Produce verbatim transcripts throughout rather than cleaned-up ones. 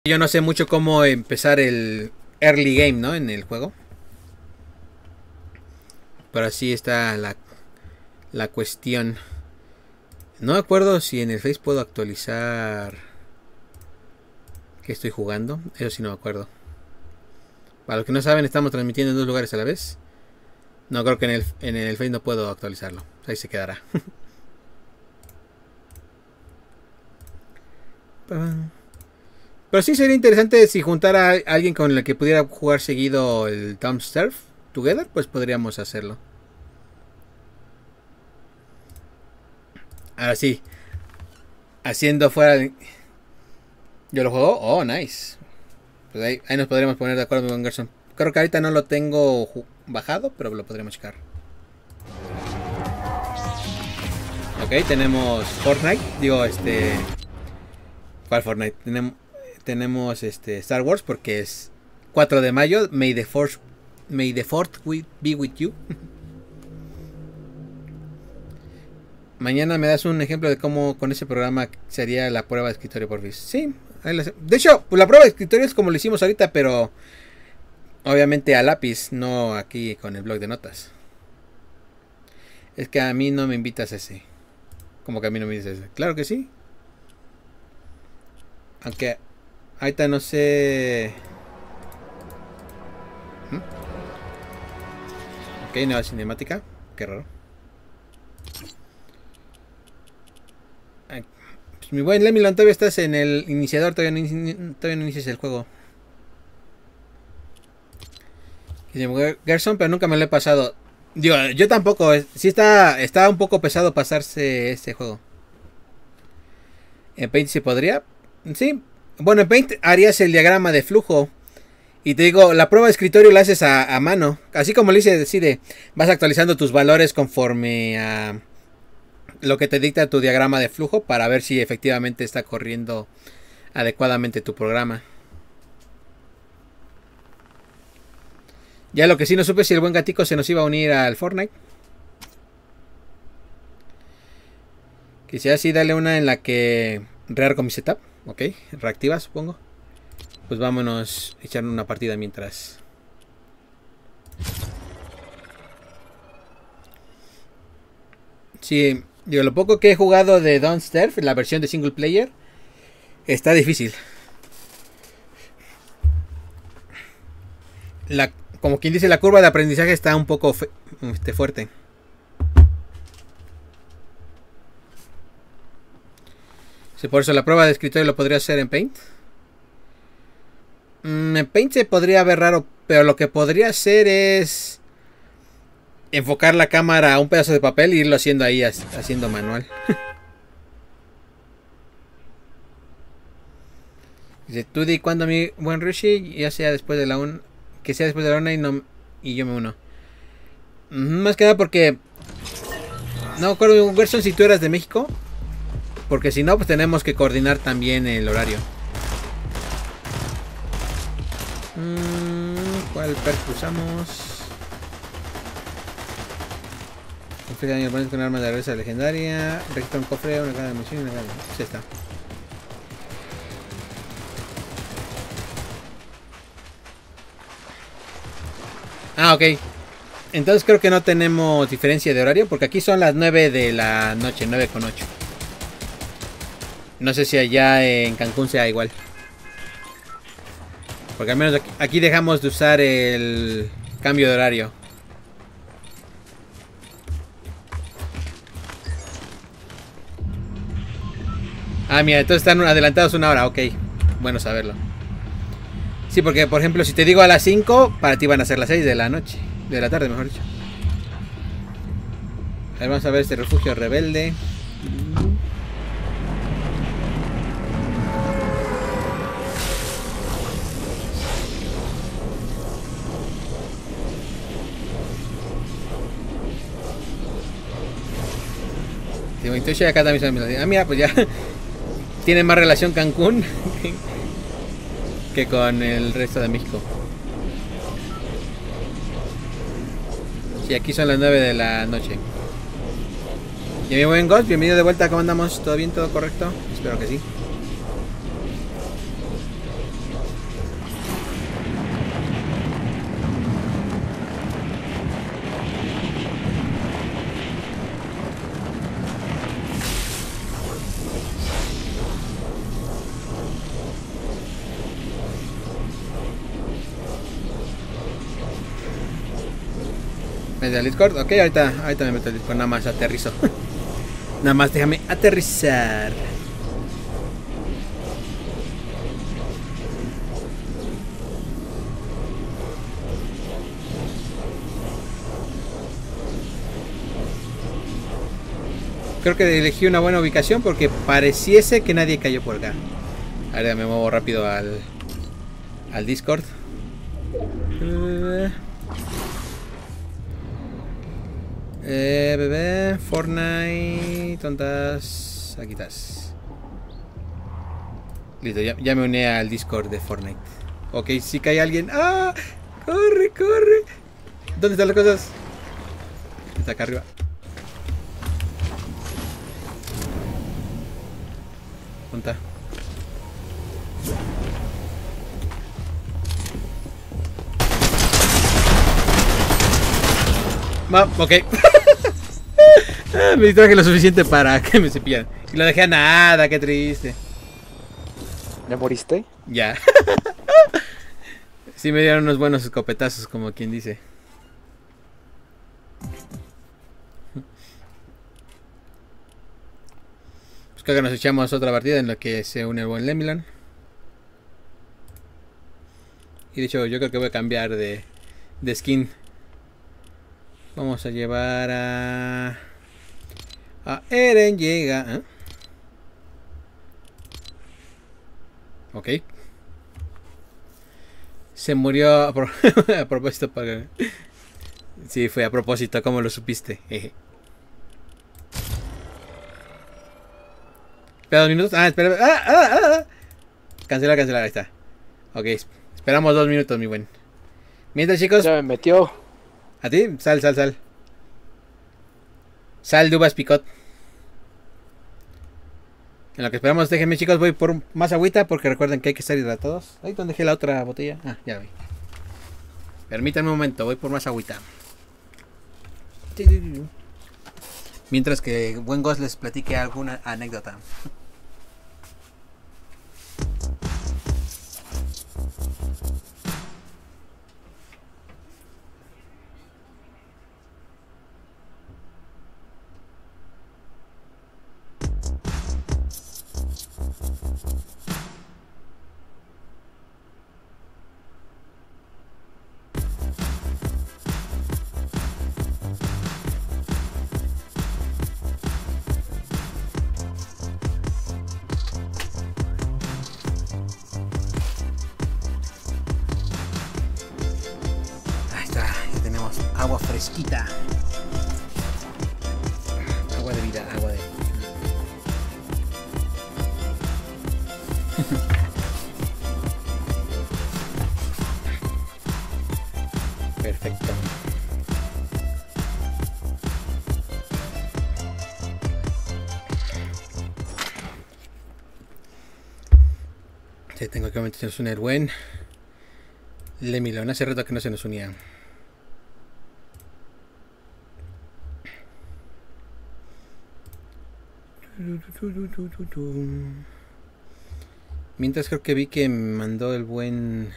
Yo no sé mucho cómo empezar el early game, ¿no? En el juego. Pero así está la, la cuestión. No me acuerdo si en el Face puedo actualizar que estoy jugando. Eso sí no me acuerdo. Para los que no saben, estamos transmitiendo en dos lugares a la vez. No, creo que en el, en el Face no puedo actualizarlo. Ahí se quedará. Pero sí sería interesante si juntara a alguien con el que pudiera jugar seguido el Tom Surf Together, pues podríamos hacerlo. Ahora sí, haciendo fuera de... ¿Yo lo juego? Oh, nice. Pues ahí, ahí nos podríamos poner de acuerdo, mi buen Gerson. Creo que ahorita no lo tengo bajado, pero lo podríamos checar. Ok, tenemos Fortnite. Digo, este... ¿Cuál Fortnite? Tenemos, tenemos este Star Wars porque es cuatro de mayo. May the Force, May the Fourth be with you. Mañana me das un ejemplo de cómo con ese programa sería la prueba de escritorio por fin. Sí, de hecho, pues la prueba de escritorio es como lo hicimos ahorita, pero obviamente a lápiz, no aquí con el blog de notas. Es que a mí no me invitas a ese. Como que a mí no me dices ese. Claro que sí. Aunque ahorita no sé. ¿Mm? Ok, nueva cinemática. Qué raro. Ay, pues mi buen Lemilon, todavía estás en el iniciador. Todavía no, todavía no inicias el juego. Gerson, pero nunca me lo he pasado. Digo, yo tampoco. Sí está, está un poco pesado pasarse este juego. En Paint se podría. Sí. Bueno, en Paint harías el diagrama de flujo. Y te digo, la prueba de escritorio la haces a, a mano. Así como le dice, decide. Vas actualizando tus valores conforme a lo que te dicta tu diagrama de flujo. Para ver si efectivamente está corriendo adecuadamente tu programa. Ya lo que sí no supe si el buen gatico se nos iba a unir al Fortnite. Quisiera así darle una en la que rearco mi setup. Ok, reactiva supongo. Pues vámonos a echar una partida mientras. Sí, digo, lo poco que he jugado de Don't Starve, la versión de single player, está difícil. La, como quien dice, la curva de aprendizaje está un poco fe, este, fuerte. Sí, por eso la prueba de escritorio lo podría hacer en Paint. Mm, en Paint se podría ver raro, pero lo que podría hacer es enfocar la cámara a un pedazo de papel e irlo haciendo ahí, haciendo manual. Dice, tú di cuando mi buen Rishi, ya sea después de la una, que sea después de la una y, no, y yo me uno. Más que nada porque no me acuerdo, Gerson, si tú eras de México. Porque si no, pues tenemos que coordinar también el horario. Mm, ¿Cuál perk usamos? Confía daño oponente con arma de regresa legendaria. Recta un cofre, una cara de munición y una cara. Pues está. Ah, ok. Entonces creo que no tenemos diferencia de horario. Porque aquí son las nueve de la noche, nueve con ocho. No sé si allá en Cancún sea igual. Porque al menos aquí, aquí dejamos de usar el cambio de horario. Ah, mira, entonces están adelantados una hora. Ok, bueno saberlo. Sí, porque por ejemplo, si te digo a las cinco, para ti van a ser las seis de la noche. De la tarde, mejor dicho. A ver, vamos a ver este refugio rebelde. Digo, entonces acá también son. Ah, mira, pues ya tiene más relación Cancún que con el resto de México. Sí, aquí son las nueve de la noche. Y mi buen Ghost, bienvenido de vuelta. ¿Cómo andamos? ¿Todo bien? ¿Todo correcto? Espero que sí. ¿Metes al Discord? Ok, ahorita, ahorita me meto al Discord, nada más aterrizo. Nada más déjame aterrizar. Creo que elegí una buena ubicación porque pareciese que nadie cayó por acá. Ahora me muevo rápido al, al Discord. Eh, bebé, Fortnite, tontas, aquí estás. Listo, ya, ya me uní al Discord de Fortnite. Ok, si cae alguien. ¡Ah! ¡Corre, corre! ¿Dónde están las cosas? Está acá arriba. ¿Dónde está? Va, ok. Me distraje lo suficiente para que me cepillan. Y lo dejé a nada, qué triste. ¿Ya moriste? Ya. Sí me dieron unos buenos escopetazos, como quien dice. Pues creo que nos echamos otra partida en la que se une el buen Lemilon. Y de hecho yo creo que voy a cambiar de, de skin. Vamos a llevar a... A Eren llega... ¿eh? Ok. Se murió a, pro... a propósito para... Sí, fue a propósito, ¿cómo lo supiste? Jeje. Espera dos minutos. Ah, espera. Ah, ah, ah, ah. Cancelar, cancelar, ahí está. Ok, esperamos dos minutos, mi buen. Mientras, chicos... Ya me metió. ¿A ti? Sal, sal, sal. Sal de uvas picot. En lo que esperamos, déjenme, chicos, voy por más agüita porque recuerden que hay que estar hidratados. Ahí donde dejé la otra botella. Ah, ya vi. Permítanme un momento, voy por más agüita. Mientras que buen Ghost les platique alguna anécdota. Agua fresquita. Agua de vida, agua de... Perfecto. Sí, tengo que meternos un el buen Lemilon. Hace rato que no se nos unía. Mientras creo que vi que me mandó el buen...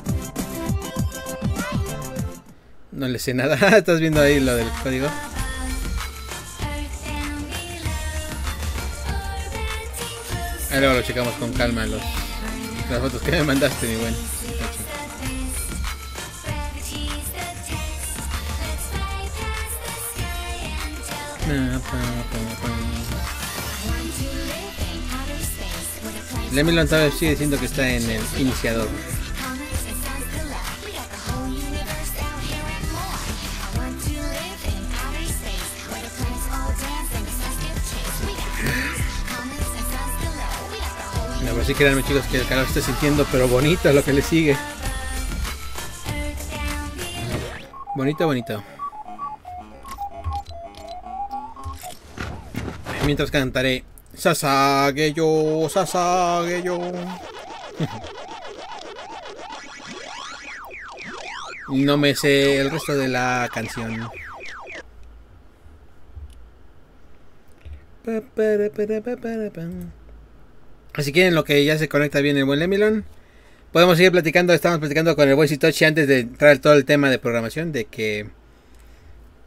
No le sé nada. ¿Estás viendo ahí lo del código? Ahí luego lo checamos con calma los, las fotos que me mandaste, mi buen. Lemilon sigue diciendo que está en el iniciador. No, pero sí créanme, chicos, que el calor está sintiendo, pero bonito es lo que le sigue. Bonito, bonito. Mientras cantaré Sasageyo, Sasageyo. No me sé el resto de la canción. Así que en lo que ya se conecta bien el buen Lemilon, podemos seguir platicando. Estamos platicando con el buen Sitoshi antes de entrar en todo el tema de programación, de que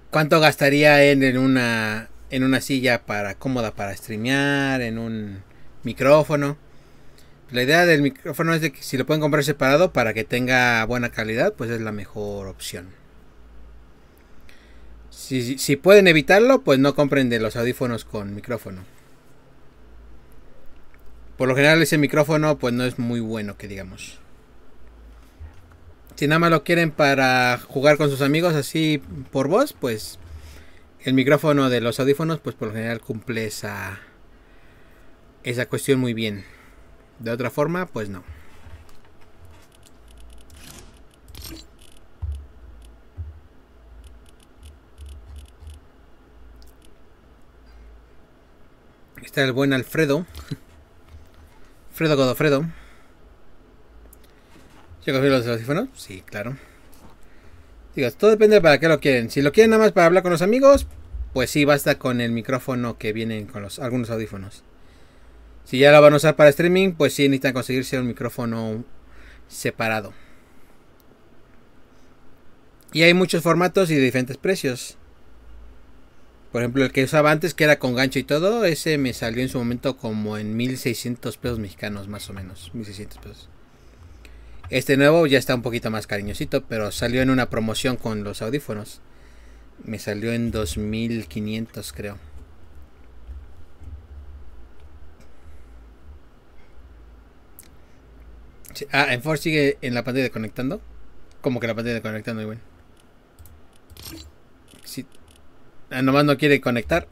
¿Cuánto gastaría en, en una en una silla para cómoda para streamear, en un micrófono? La idea del micrófono es de que si lo pueden comprar separado para que tenga buena calidad, pues es la mejor opción. Si, si, si pueden evitarlo, pues no compren de los audífonos con micrófono. Por lo general ese micrófono pues no es muy bueno, que digamos. Si nada más lo quieren para jugar con sus amigos así por voz, pues el micrófono de los audífonos pues por lo general cumple esa esa cuestión muy bien. De otra forma, pues no. Está el buen Alfredo. Alfredo Godofredo. ¿Ya cogí los audífonos? Sí, claro. Digo, todo depende de para qué lo quieren. Si lo quieren nada más para hablar con los amigos, pues sí, basta con el micrófono que vienen con los algunos audífonos. Si ya lo van a usar para streaming, pues sí necesitan conseguirse un micrófono separado. Y hay muchos formatos y de diferentes precios. Por ejemplo, el que usaba antes, que era con gancho y todo, ese me salió en su momento como en mil seiscientos pesos mexicanos, más o menos. mil seiscientos pesos. Este nuevo ya está un poquito más cariñosito, pero salió en una promoción con los audífonos. Me salió en dos mil quinientos, creo. Ah, en Force sigue en la pantalla de conectando. Como que la pantalla de conectando, igual. Sí. Ah, nomás no quiere conectar.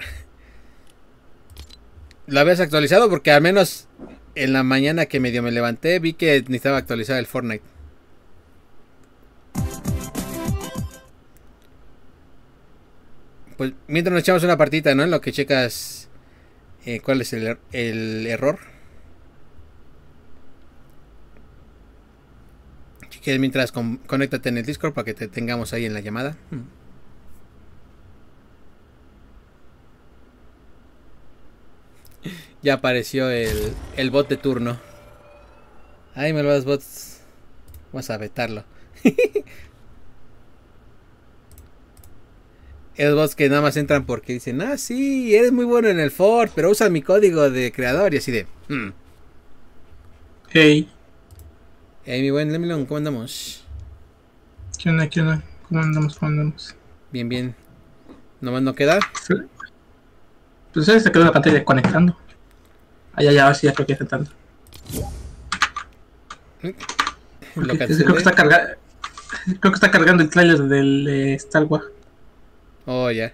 ¿La habías actualizado? Porque al menos en la mañana que medio me levanté vi que necesitaba actualizar el Fortnite. Pues mientras nos echamos una partita, ¿no? En lo que checas eh, cuál es el, er el error. Si quieres, mientras con conéctate en el Discord para que te tengamos ahí en la llamada. Ya apareció el, el bot de turno. Ay, malvados bots. Vamos a vetarlo. Esos bots que nada más entran porque dicen, ah, sí, eres muy bueno en el Ford, pero usa mi código de creador y así de... Hmm. Hey. Hey, mi buen Lemilon, ¿cómo andamos? ¿Qué onda, qué onda? ¿Cómo andamos, cómo andamos? Bien, bien. ¿Nomás no queda? Pues se quedó la pantalla conectando. Allá, ya, a ver si ya creo que está tanto. Creo que está cargando. Creo que está cargando el trailer del eh, Star Wars. Oh, ya.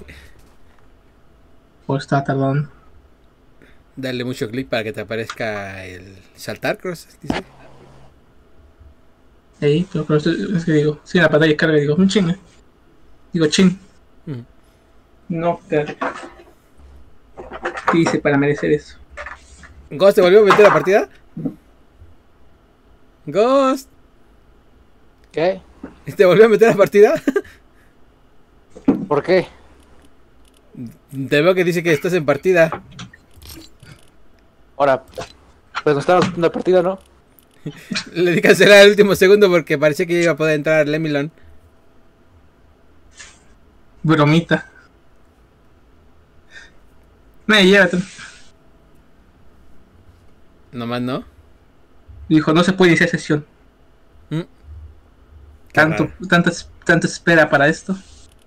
O está tardando. Dale mucho clic para que te aparezca el saltar cross, dice. Ahí, pero, pero es que digo, si la pantalla carga, digo, un chinga. Digo, chin. Mm. No carga. ¿Qué hice para merecer eso? ¿Ghost te volvió a meter a la partida? ¿Ghost? ¿Qué? ¿Te volvió a meter a la partida? ¿Por qué? Te veo que dice que estás en partida. Ahora, pues nos estamos haciendo partida, ¿no? Le di cancelar el último segundo porque parecía que iba a poder entrar Lemilon. Bromita. No, llévatelo. Nomás no. Dijo, no se puede iniciar sesión. ¿Mm? Tanto, tanta, tanta espera para esto.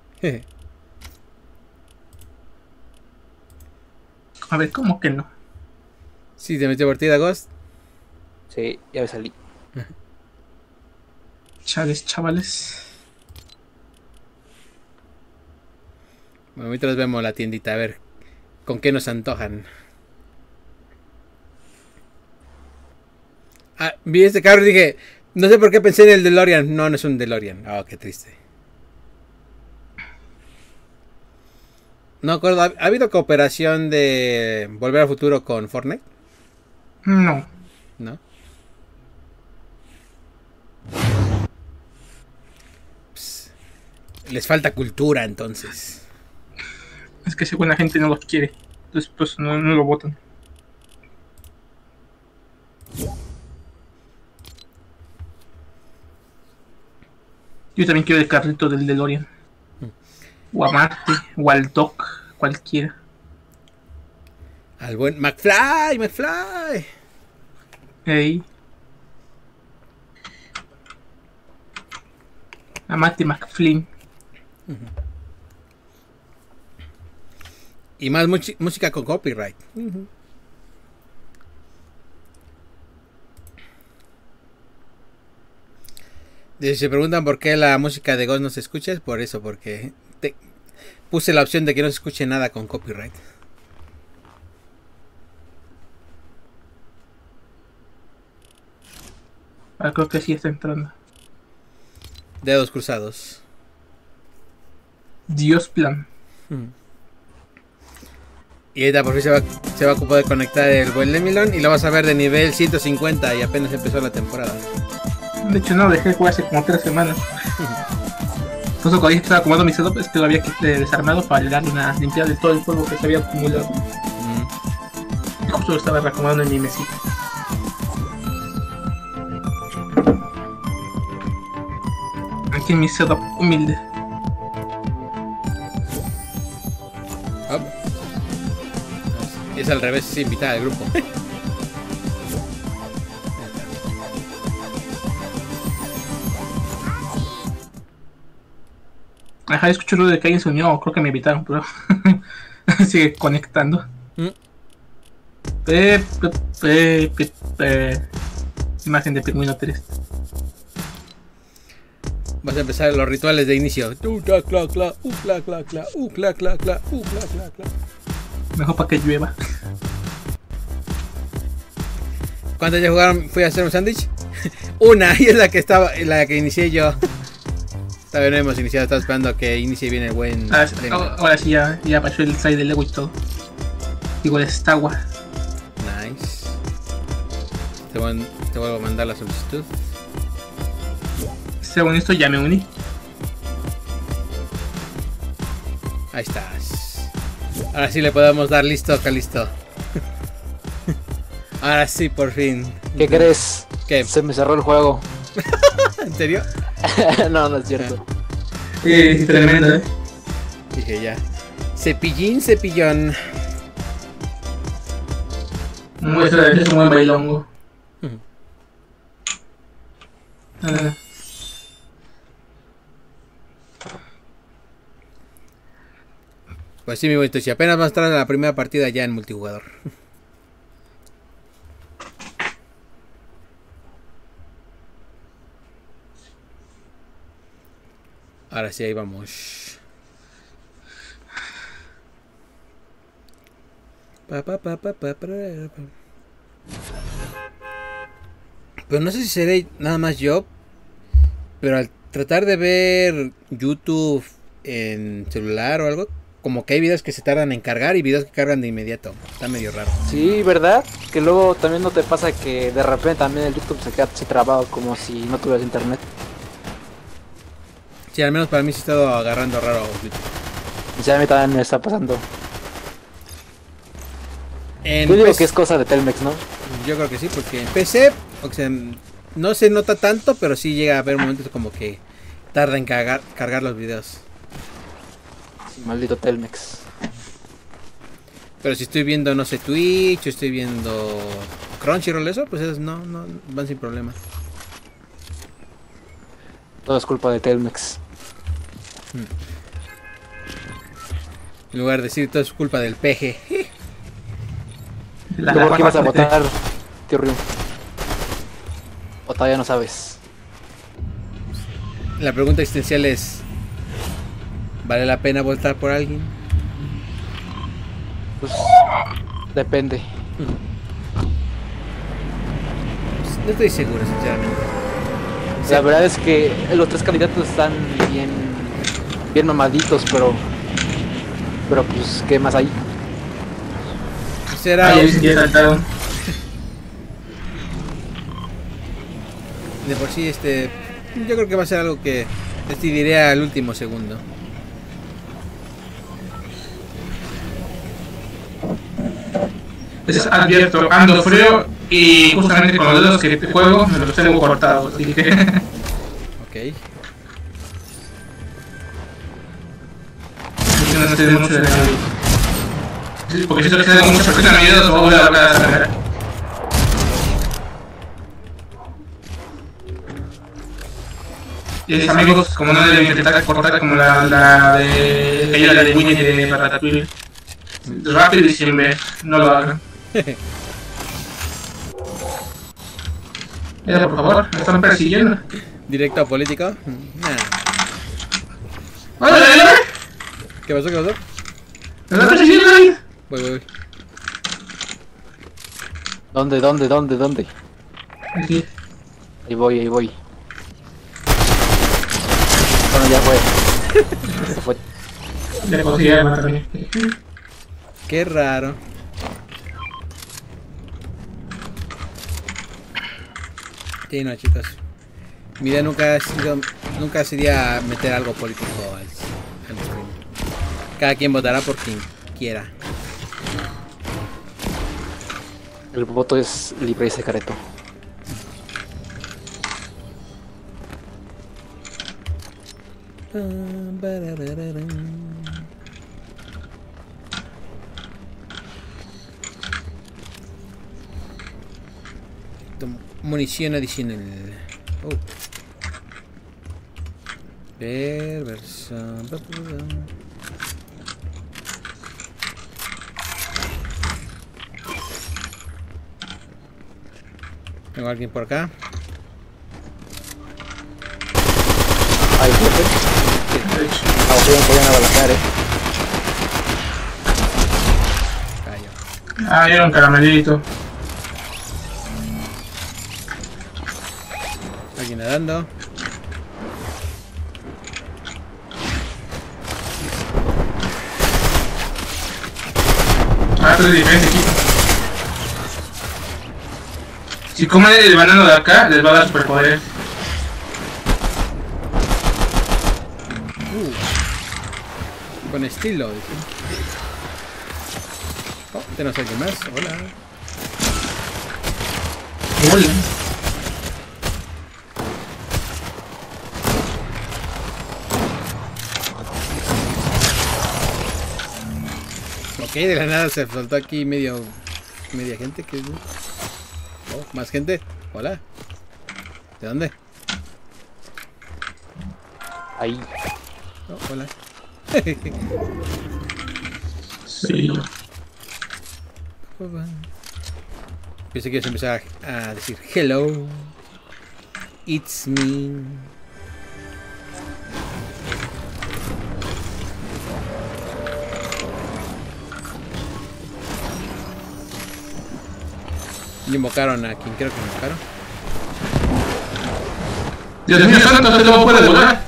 A ver, ¿cómo que no? Sí, te metió partida, Ghost. Sí, ya me salí. Chales, chavales. Bueno, mientras vemos la tiendita, a ver con qué nos antojan. Ah, vi este carro y dije, no sé por qué pensé en el DeLorean. No, no es un DeLorean. Oh, qué triste. No acuerdo, ¿ha, ¿ha habido cooperación de Volver al Futuro con Fortnite? No. ¿No? Pues, les falta cultura, entonces. Es que según la gente no los quiere. Entonces, pues, no, no lo votan. Yo también quiero el carrito del DeLorean. O a Marty, o al Doc, cualquiera. Al buen McFly, McFly. Ey. A Marty McFlynn. Uh-huh. Y más música con copyright. Uh-huh. Si se preguntan por qué la música de Ghost no se escucha, es por eso, porque te puse la opción de que no se escuche nada con copyright. Ah, creo que sí está entrando. Dedos cruzados. Dios plan. Hmm. Y ahorita por fin se va, se va a poder conectar el buen Lemilon y lo vas a ver de nivel ciento cincuenta y apenas empezó la temporada. De hecho no, dejé de jugar hace como tres semanas. Entonces cuando estaba acomodando mi setup es que lo había desarmado para darle una limpiada de todo el polvo que se había acumulado. Mm. Y justo lo estaba reacomodando en mi mesita. Aquí en mi setup humilde. Oh. Es al revés, es invitada al grupo. Ajá, escucho el ruido de que alguien se unió, creo que me invitaron, pero sigue conectando. Mm. Pe, pe, pe, pe, pe. Imagen de Pingüino tres. Vas a empezar los rituales de inicio. Uh, cla, cla, cla, uh, cla, cla, cla, uh, cla, cla, cla, uh, cla, cla, cla. Mejor para que llueva. ¿Cuántas ya jugaron? ¿Fui a hacer un sándwich? Una, y es la que estaba, la que inicié yo. Todavía no hemos iniciado, estaba esperando que inicie bien el buen. Ahora, ahora sí, ya, ya pasó el side del Lego y todo. Igual está agua. Nice. Te, voy, te vuelvo a mandar la solicitud. Según esto, ya me uní. Ahí estás. Ahora sí le podemos dar listo, Calisto. Ahora sí, por fin. ¿Qué crees? ¿Qué? Se me cerró el juego. ¿En serio? No, no es cierto. Sí, tremendo, eh. Dije ya. Cepillín, cepillón. Muestra de es un buen bailongo. Uh-huh. Ah. Pues sí, mi bonito, si apenas va a estar en la primera partida ya en multijugador. Ahora sí, ahí vamos. Pa, pa, pa, pa, pa, pa, pa. Pero no sé si seré nada más yo. Pero al tratar de ver YouTube en celular o algo, como que hay videos que se tardan en cargar y videos que cargan de inmediato. Está medio raro. Sí, ¿verdad? Que luego también no te pasa que de repente también el YouTube se queda así trabado como si no tuvieras internet. Sí, al menos para mí sí ha estado agarrando raro YouTube. Sí, a mí también me está pasando. En Yo digo P C, que es cosa de Telmex, ¿no? Yo creo que sí, porque en P C, o sea, no se nota tanto, pero sí llega a haber momentos como que tarda en cargar, cargar los videos. Maldito Telmex. Pero si estoy viendo, no sé, Twitch, o estoy viendo Crunchyroll, eso, pues esos no, no van sin problema. Todo es culpa de Telmex. En lugar de decir todo es culpa del P G. La ¿Por qué vas a votar, tío Ryu? O todavía no sabes. La pregunta existencial es: ¿vale la pena votar por alguien? Pues depende. No estoy seguro, sinceramente. La verdad es que los tres candidatos están bien, bien mamaditos, pero, pero pues qué más hay. Será. Ay, ya saltaron. De por sí, este, yo creo que va a ser algo que decidiré al último segundo. Es abierto, ando frío y justamente con los dedos que juego me los tengo cortados, así que... Ok. no esté mucho de la sí, porque si esto queda con mucha presión a miedo, se va a volver a la cara de esa manera. Y es, amigos, como no deben intentar cortar como la, la de... ella la de Winnie de Ratatouille. Rápido y sin ver, no lo hagan. Mira, por favor, me están persiguiendo. ¿Directo a político? Nah. ¡Hola, hola! ¿Qué pasó? ¿Qué pasó? ¡Me están persiguiendo ahí! Voy, voy, voy. ¿Dónde, dónde, dónde, dónde? Aquí. Ahí voy, ahí voy. Bueno, ya fue. Se fue. Ya conseguí arma también. Qué raro. Sí, no, chicos. Mi idea nunca ha sido, nunca sería meter algo político al, al stream. Cada quien votará por quien quiera. El voto es libre y secreto. Munición adicional. Oh. Ver, versión. Tengo a alguien por acá. Ahí fue. Ah, podían, podían abalanzar, eh. Cayó. Ah, era un caramelito. Alguien nadando. Ah, pero es diferente aquí. Si comen el banano de acá, les va a dar superpoderes. Uh, con estilo. Dice. Oh, tenemos a alguien más. Hola. Hola. Ok, de la nada se soltó aquí medio media gente. Que oh, más gente. Hola. ¿De dónde? Ahí. Oh, hola. Sí. Pensé que ibas a empezar a decir hello. It's me. Y invocaron a quien creo que invocaron. Dios mío santo, este lobo puede volar.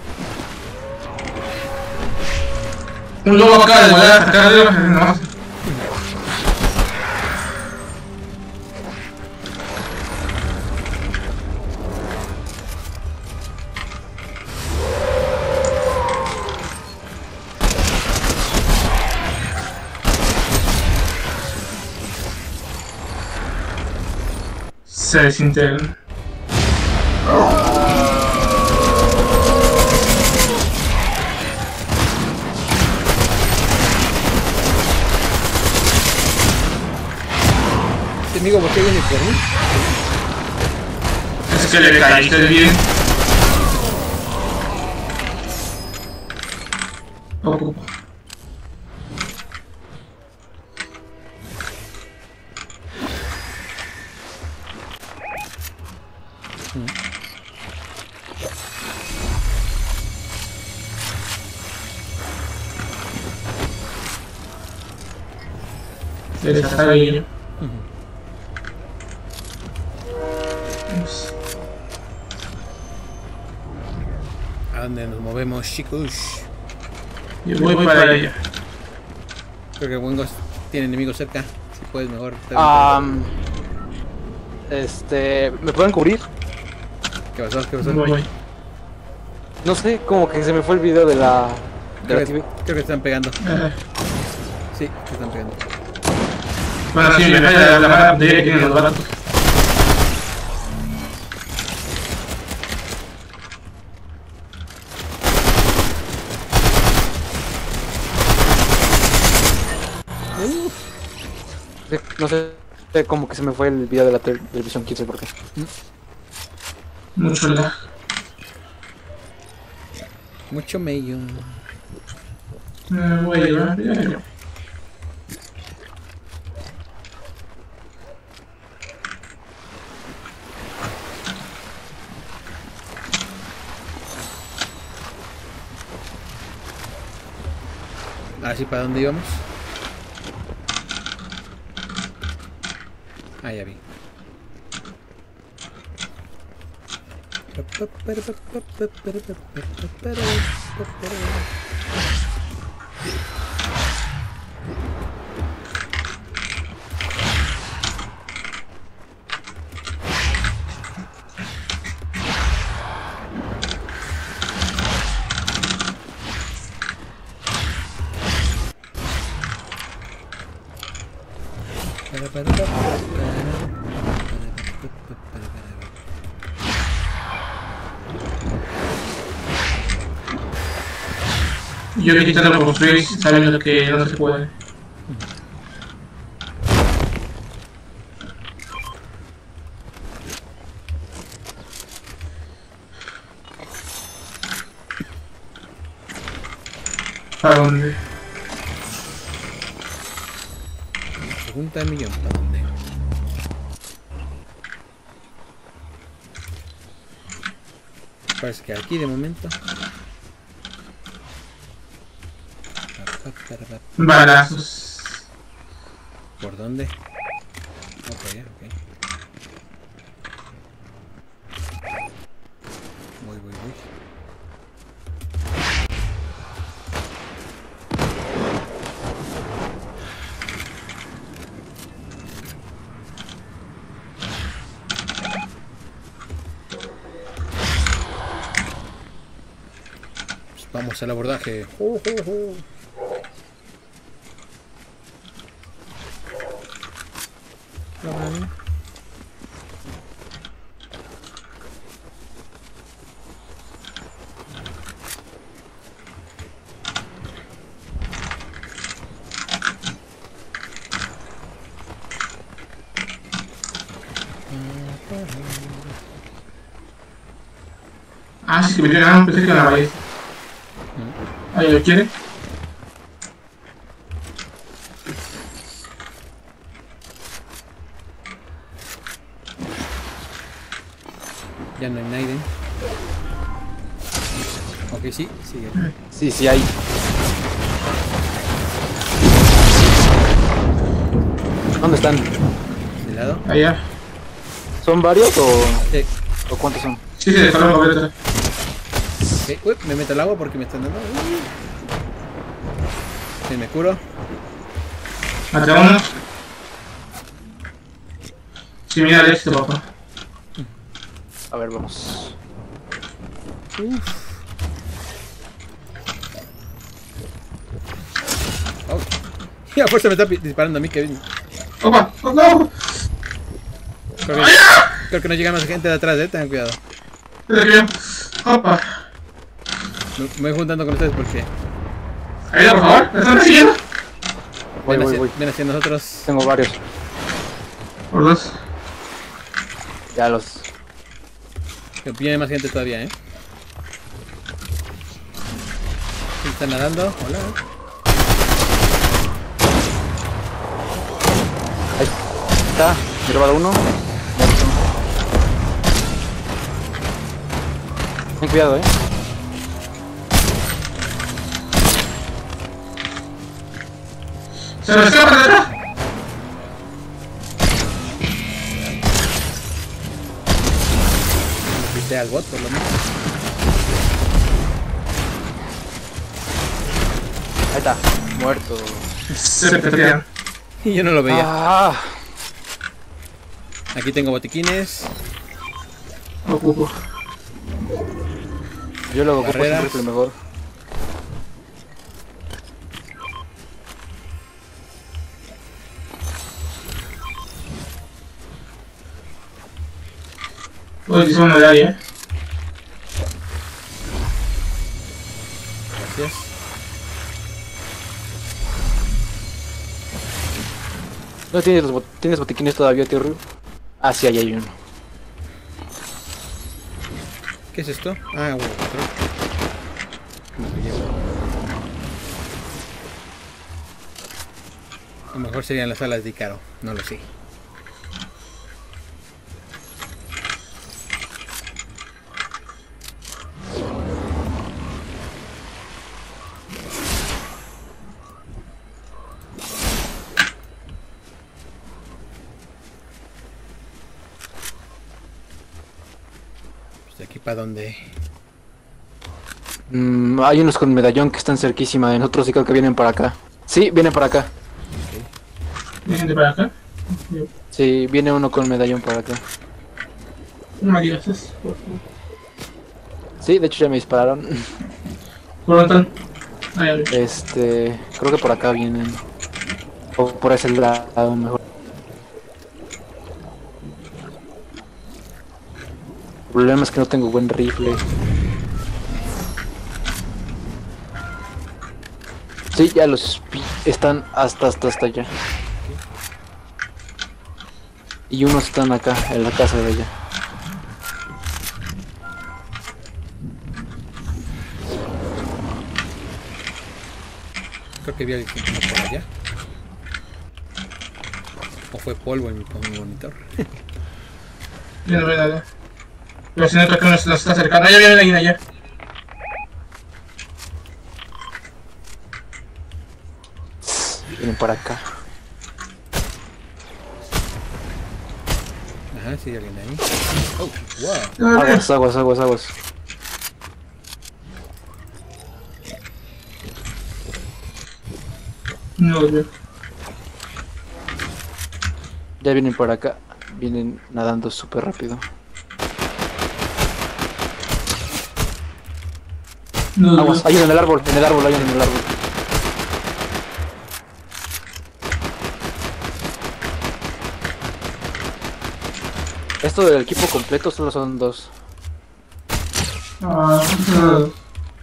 Un lobo acaba de volar acá arriba. No. Se desintegra. Este amigo, ¿por qué viene por mí? Es que le caíste bien. Oh. Desarrollo. ¿A dónde nos movemos, chicos? Yo voy, voy para allá. Creo que Wingos tiene enemigos cerca. Si puedes, mejor. Um, este. ¿Me pueden cubrir? ¿Qué pasó? ¿Qué pasó? Voy. No sé, como que se me fue el video de la. De la Creo, T V. que, creo que están pegando. Eh, Sí, se están pegando. Bueno, sí, me falla la mala de que tienen los baratos. No sé, como que se me fue el video de la tel- televisión, quién sabe por qué. Mucho lag. Mucho mello. Me voy a llevar, ya, ya. Así, ¿para dónde íbamos? Ah, ya vi. Yo intentando construir sabiendo que no se puede. ¿Para dónde? Pregunta del millón, ¿para dónde? Parece que aquí de momento. Balazos. ¿Por dónde? Ok, ok. Voy, voy, voy. Pues vamos al abordaje. Uh, uh, uh. Vale. Ah, sí, que me llegaron, pensé que la raíz. ¿Ahí lo quiere? Ya no hay nadie. Ok, sí, sigue. Sí, sí, hay. ¿Dónde están? ¿De lado? Allá. ¿Son varios o, Sí. o cuántos son? Sí, se dejaron completa. Ok, uy, me meto al agua porque me están dando. Sí, me curo. Maté a uno. Sí, mira el éxito, papá. A ver, vamos. Oh. Y a fuerza me está pi- disparando a mí, Kevin. ¡Opa! ¡Oh, no! Creo que, creo que no llega más gente de atrás, eh. Tengan cuidado. Te creo. ¡Opa! Me, me voy juntando con ustedes porque Ayuda, por favor. ¿Me están persiguiendo? Voy, ven voy, hacia, voy. ven hacia nosotros. Tengo varios. Por dos. Ya los... Que viene más gente todavía, eh. Están nadando. Hola. Ahí está. Me he robado uno. Ten cuidado, eh. ¡Se lo escapa de atrás! Viste al bot, por lo menos. Ahí está. Muerto. Se pelean. Y yo no lo veía. Ah, Aquí tengo botiquines. Ocupo. yo lo ocupo Carreras. siempre lo mejor. Hoy son de área. Gracias. ¿No tienes, los bot ¿tienes botiquines todavía, tío Ryu? Ah, sí, ahí hay uno. ¿Qué es esto? Ah, bueno, otro. A lo mejor serían las alas de Ícaro, no lo sé. ¿De aquí para dónde? Mm, hay unos con medallón que están cerquísima de nosotros y creo que vienen para acá. Sí, vienen para acá. ¿Vienen de para acá? Sí, viene uno con medallón para acá. No me digas eso. Sí, de hecho ya me dispararon. ¿Por dónde están? Ahí, ahí. Este, creo que por acá vienen. O por ese lado mejor. El problema es que no tengo buen rifle. Sí, ya los vi. Están hasta hasta hasta allá. Y unos están acá, en la casa de ella. Creo que vi a alguien por allá. O fue polvo en mi, en mi monitor. Yo no veo nada. Pero si no, creo que nos, nos está acercando. Ah, ya viene alguien allá. Vienen para acá. Ajá, sí, hay alguien ahí. Oh, wow. Ah, Aguas, aguas, aguas, aguas. no los veo. Ya vienen para acá. Vienen nadando súper rápido. No los Aguas, veo. hay uno en el árbol, en el árbol, hay uno en el árbol. Esto del equipo completo solo son dos. Ah, no.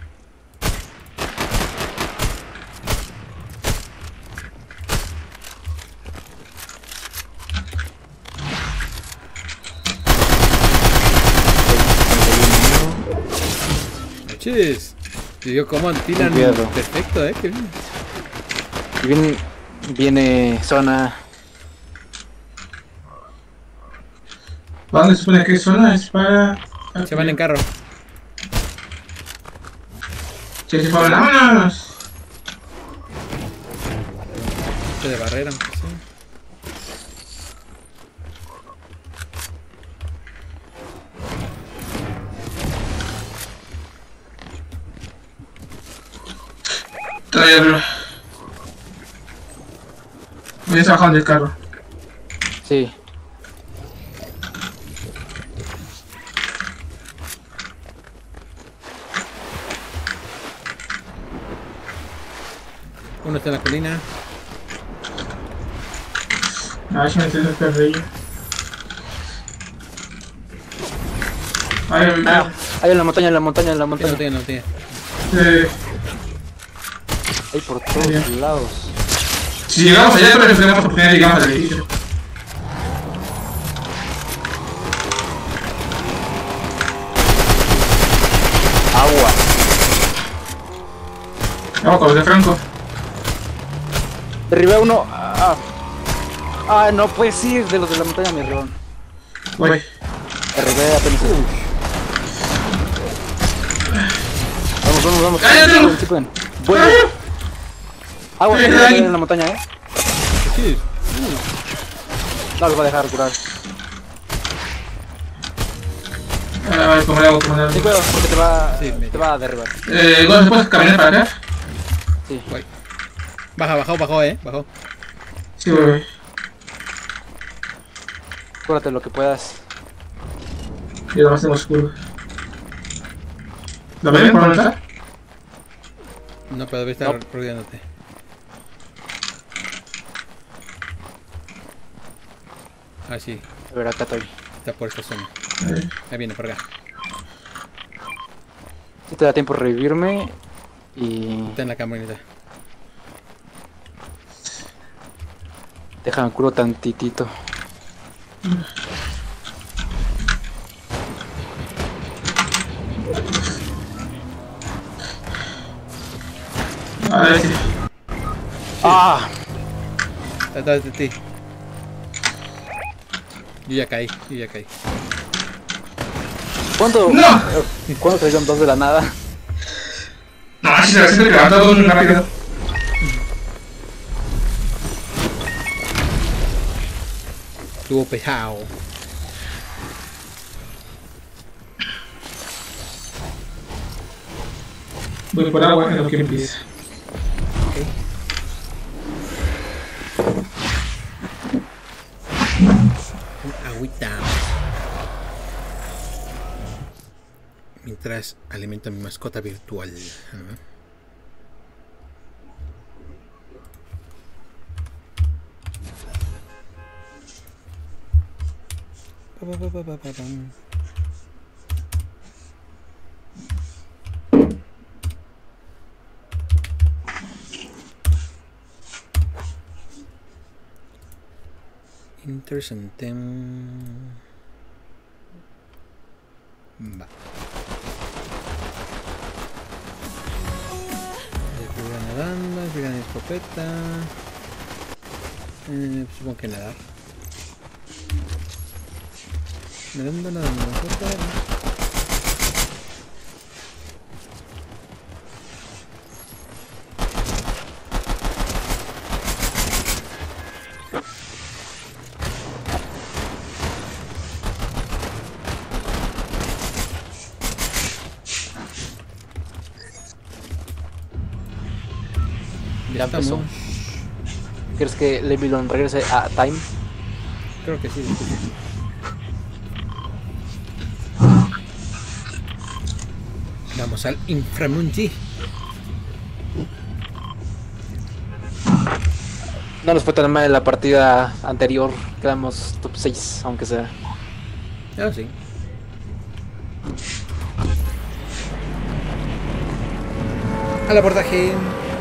Chis. Y yo como tiran Cuidado. perfecto, eh, que bien. Y viene, viene zona. ¿Para dónde se supone que es zona? Es para... Se van en carro. Sí, se fueron. ¡Vámonos! Este de barrera, aunque sea. Traerlo. Voy a bajar del carro. Sí. Uno está en la colina. A ver si me entiendo el perrillo. Ay, Ah, hay en la montaña, en la montaña, en la No montaña. tiene, no tiene. eh, Hay por todos Bien. lados. si llegamos allá, creo que tenemos oportunidad de llegar al edificio. Agua. Vamos con los de Franco. Derribé a uno. Ah, ah, no puedes ir de los de la montaña, mi ron. Voy. Derribé apenas. Vamos, vamos, vamos. ¡Ah, ya tengo! Sí pueden. Bueno. Agua, Ay, hay ay. en la montaña, eh. Chis. No los va a dejar curar. A ver, como le hago, como le hago. Sí, cuidado, porque te va, Sí, me- te va a derribar. Eh, ¿no se puede caminar para acá? Sí. Voy. Baja, bajó, bajó, eh. Bajó. Sí, voy, voy. Cúrate lo que puedas. Y además tenemos curva. ¿Lo ven por dónde está? No, pero debe estar No. rodeándote. Ah, sí. A ver, acá estoy. Está por esta zona. Eh, Ahí viene, por acá. Si te da tiempo de revivirme. Y. Está en la camioneta. Déjame curo tantitito. A ver si. ¡Ah! Atrás de ti. Yo ya caí, yo ya caí. ¿Cuánto? ¡No! ¿Cuándo salieron dos de la nada? No, si se siente que levanta todo muy rápido. Estuvo pesado. Voy por agua en lo que empieza. Ok. Agüita. Mientras alimento a mi mascota virtual. ¿No? Pa, pa, pa, pa, pa, pam. Interesante. Va. Sigue nadando, sigue en escopeta. Eh, supongo que nadar. Nadando, nadando, nadando. Ya empezó. Estamos. ¿Quieres que Levilon regrese a Time? Creo que sí. sí, sí. Vamos al Inframundi. No nos fue tan mal en la partida anterior. Quedamos top seis, aunque sea. Ah, sí. Al abordaje.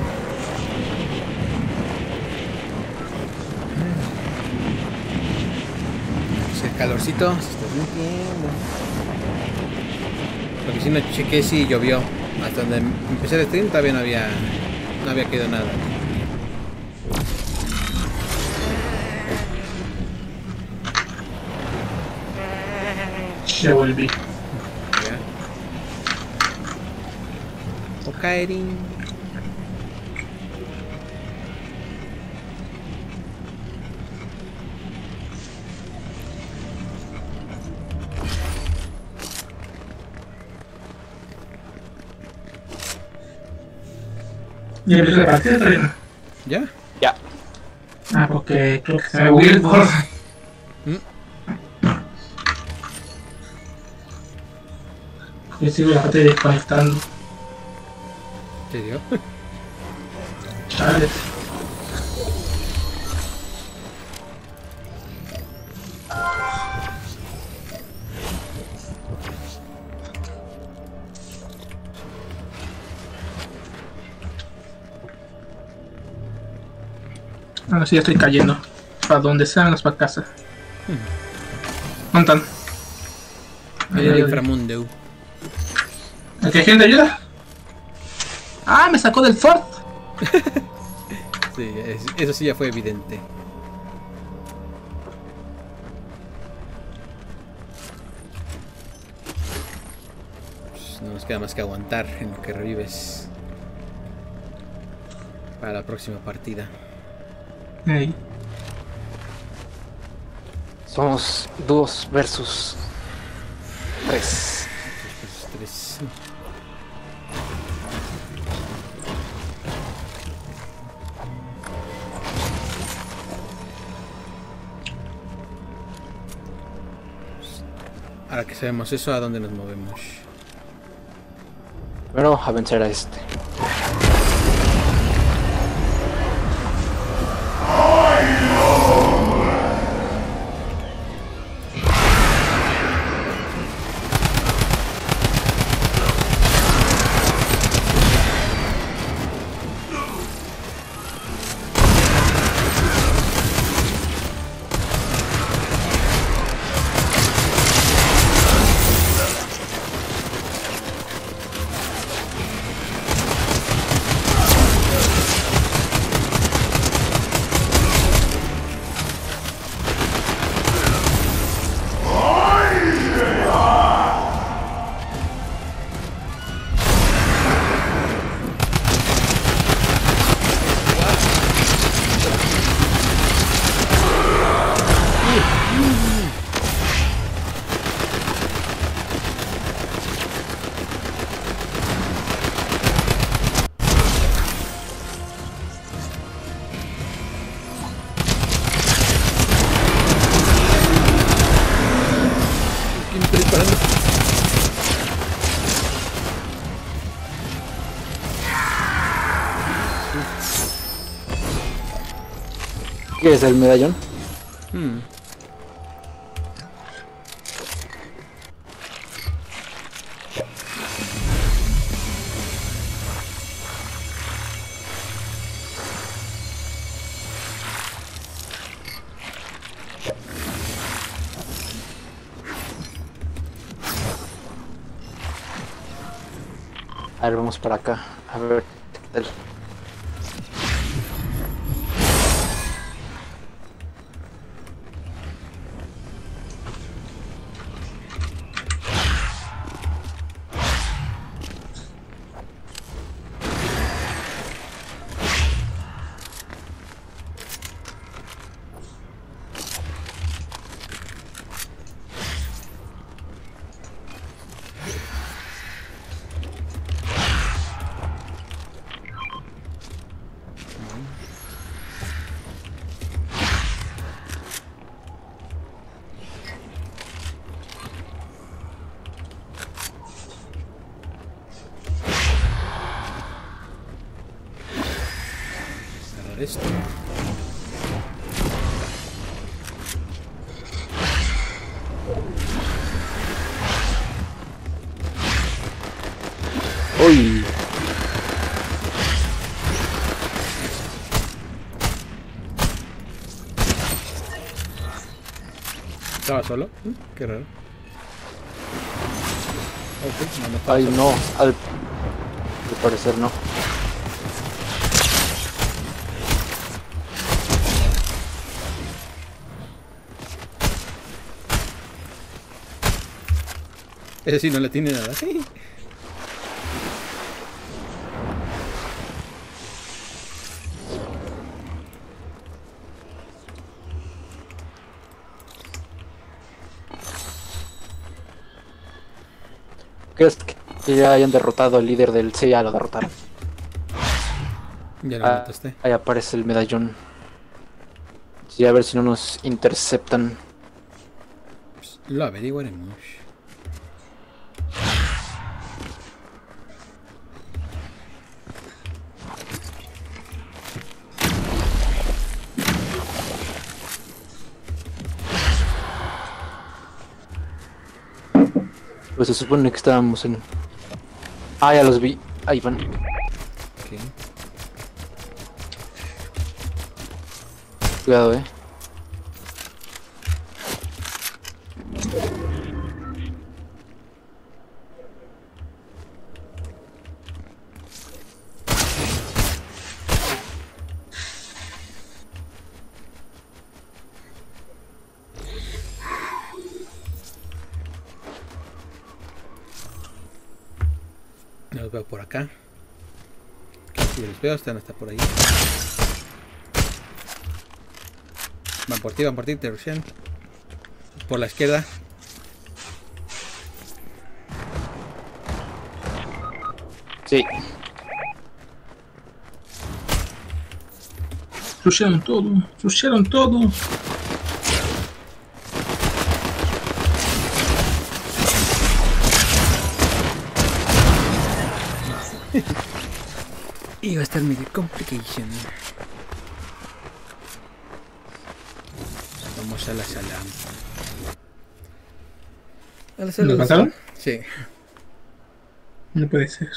El calorcito se está sintiendo. Porque si no chequé si llovió. Hasta donde empecé el stream todavía no había no había quedado nada. Ya volví. Ya. Okaerin. Ya empezó la partida todavía. ¿Ya? Ya. Ah, porque creo que se me bugueó el board. ¿Mm? Yo sigo la parte desconectando. ¿En serio? Chale. Ahora sí ya estoy cayendo. Para donde sean las para casa. ¿Dónde están? En Ahí, el ahí, ahí. inframundo. ¿Aquí hay gente ayuda? ¡Ah! Me sacó del fort. Sí, es- eso sí ya fue evidente. Pues no nos queda más que aguantar en lo que revives. Para la próxima partida. Ey. Somos dos versus tres. Pues, tres. Ahora que sabemos eso, ¿a dónde nos movemos? Primero a vencer a este. ¿Qué es el medallón? Hmm. A ver, vamos para acá. A ver qué tal. Esto. Uy. ¿Estaba solo? Mm, qué raro. Okay, no, no estaba Ay, solo. no. Al, al parecer no. Ese sí no le tiene nada. ¿Crees que ya hayan derrotado al líder del... Sí, ya lo derrotaron. Ya lo Ah, notaste. ahí aparece el medallón. Sí, a ver si no nos interceptan. Pues lo averiguaremos. Pues se supone que estábamos en... Ah, ya los vi. Ahí van. Okay. Cuidado, eh. Los veo por acá. Si los veo, están hasta por ahí. Van por ti, van por ti, te rushean. Por la izquierda. Sí. Rushearon todo, rushearon todo. Y va a estar medio complication. Vamos a la sala. ¿A la sala? ¿Los mataron? Sí. No puede ser.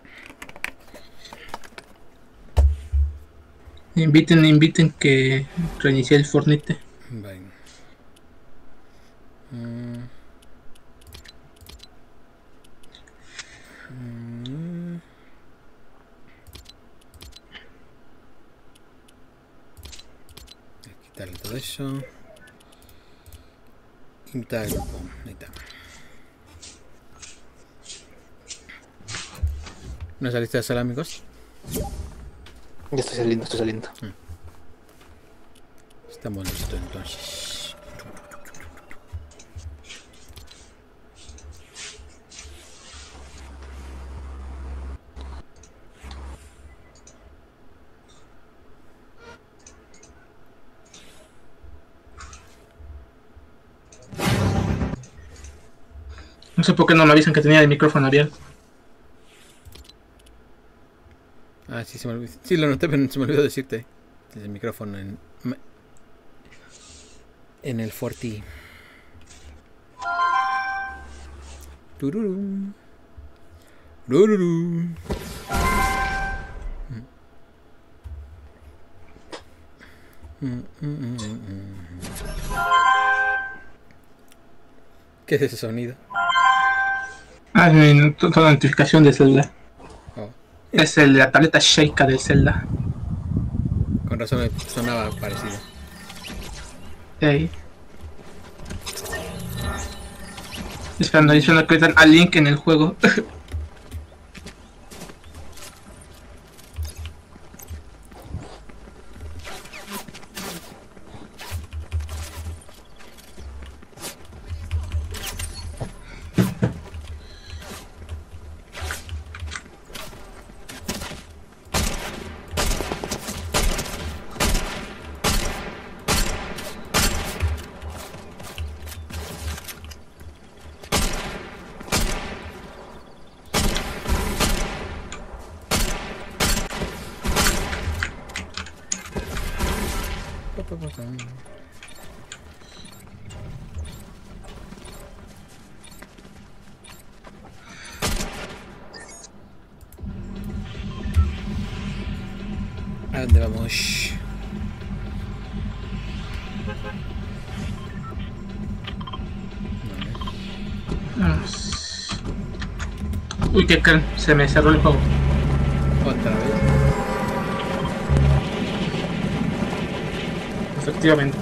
Inviten, inviten que reinicie el Fortnite. Bueno. Mm. Mm. Quitarle todo eso. Invitar al grupo. Ahí está. ¿No saliste de sala, amigos? Ya estoy saliendo, estoy saliendo. Estamos listos entonces. No sé por qué no me avisan que tenía el micrófono abierto. Ah, sí, se me olvidó. Sí, lo noté, pero se me olvidó decirte. El micrófono en... En el Forti. Tururum. Tururum. Mm, mm, mm, mm. ¿Qué es ese sonido? Ah, es mi toda notificación de Zelda. Oh, Es el de la tableta Sheikah de Zelda. con razón me sonaba parecido. Ahí. Esperando diciendo que dan a Link en el juego. ¿A dónde vamos? Uy, qué can, se me cerró el juego. Otra vez. Efectivamente.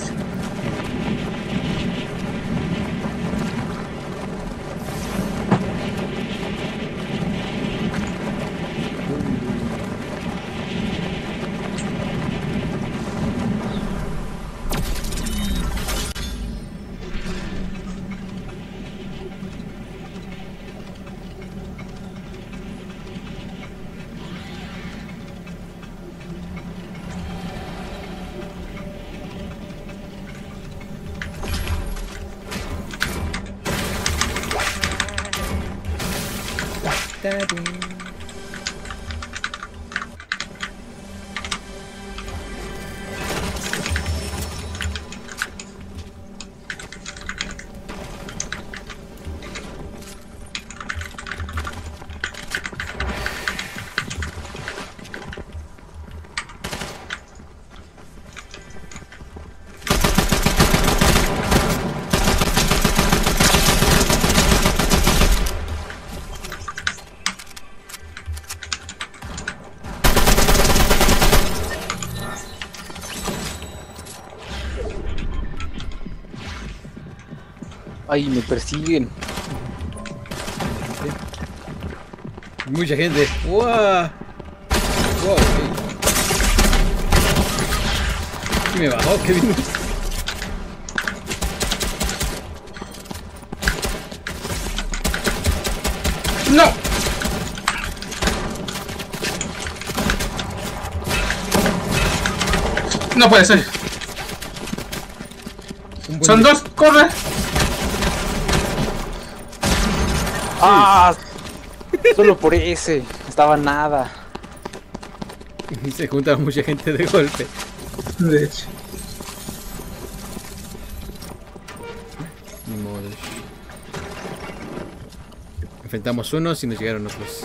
Ay, me persiguen. Mucha gente. ¡Wow! ¡Wow! Y me bajó, qué bien. ¡No! No puede ser. Son dos, corre. ¡Ah! Solo por ese. Estaba nada. Se junta mucha gente de golpe. De hecho. Ni modo. Enfrentamos unos y nos llegaron otros.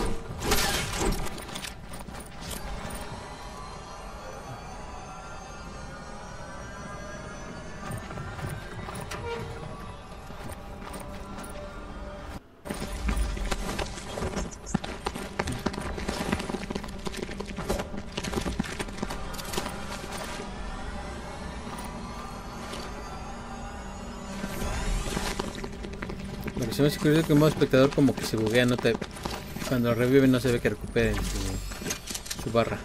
Lo que se me hace curioso que en modo espectador como que se buguea, no te... Cuando lo reviven no se ve que recuperen su, su barra.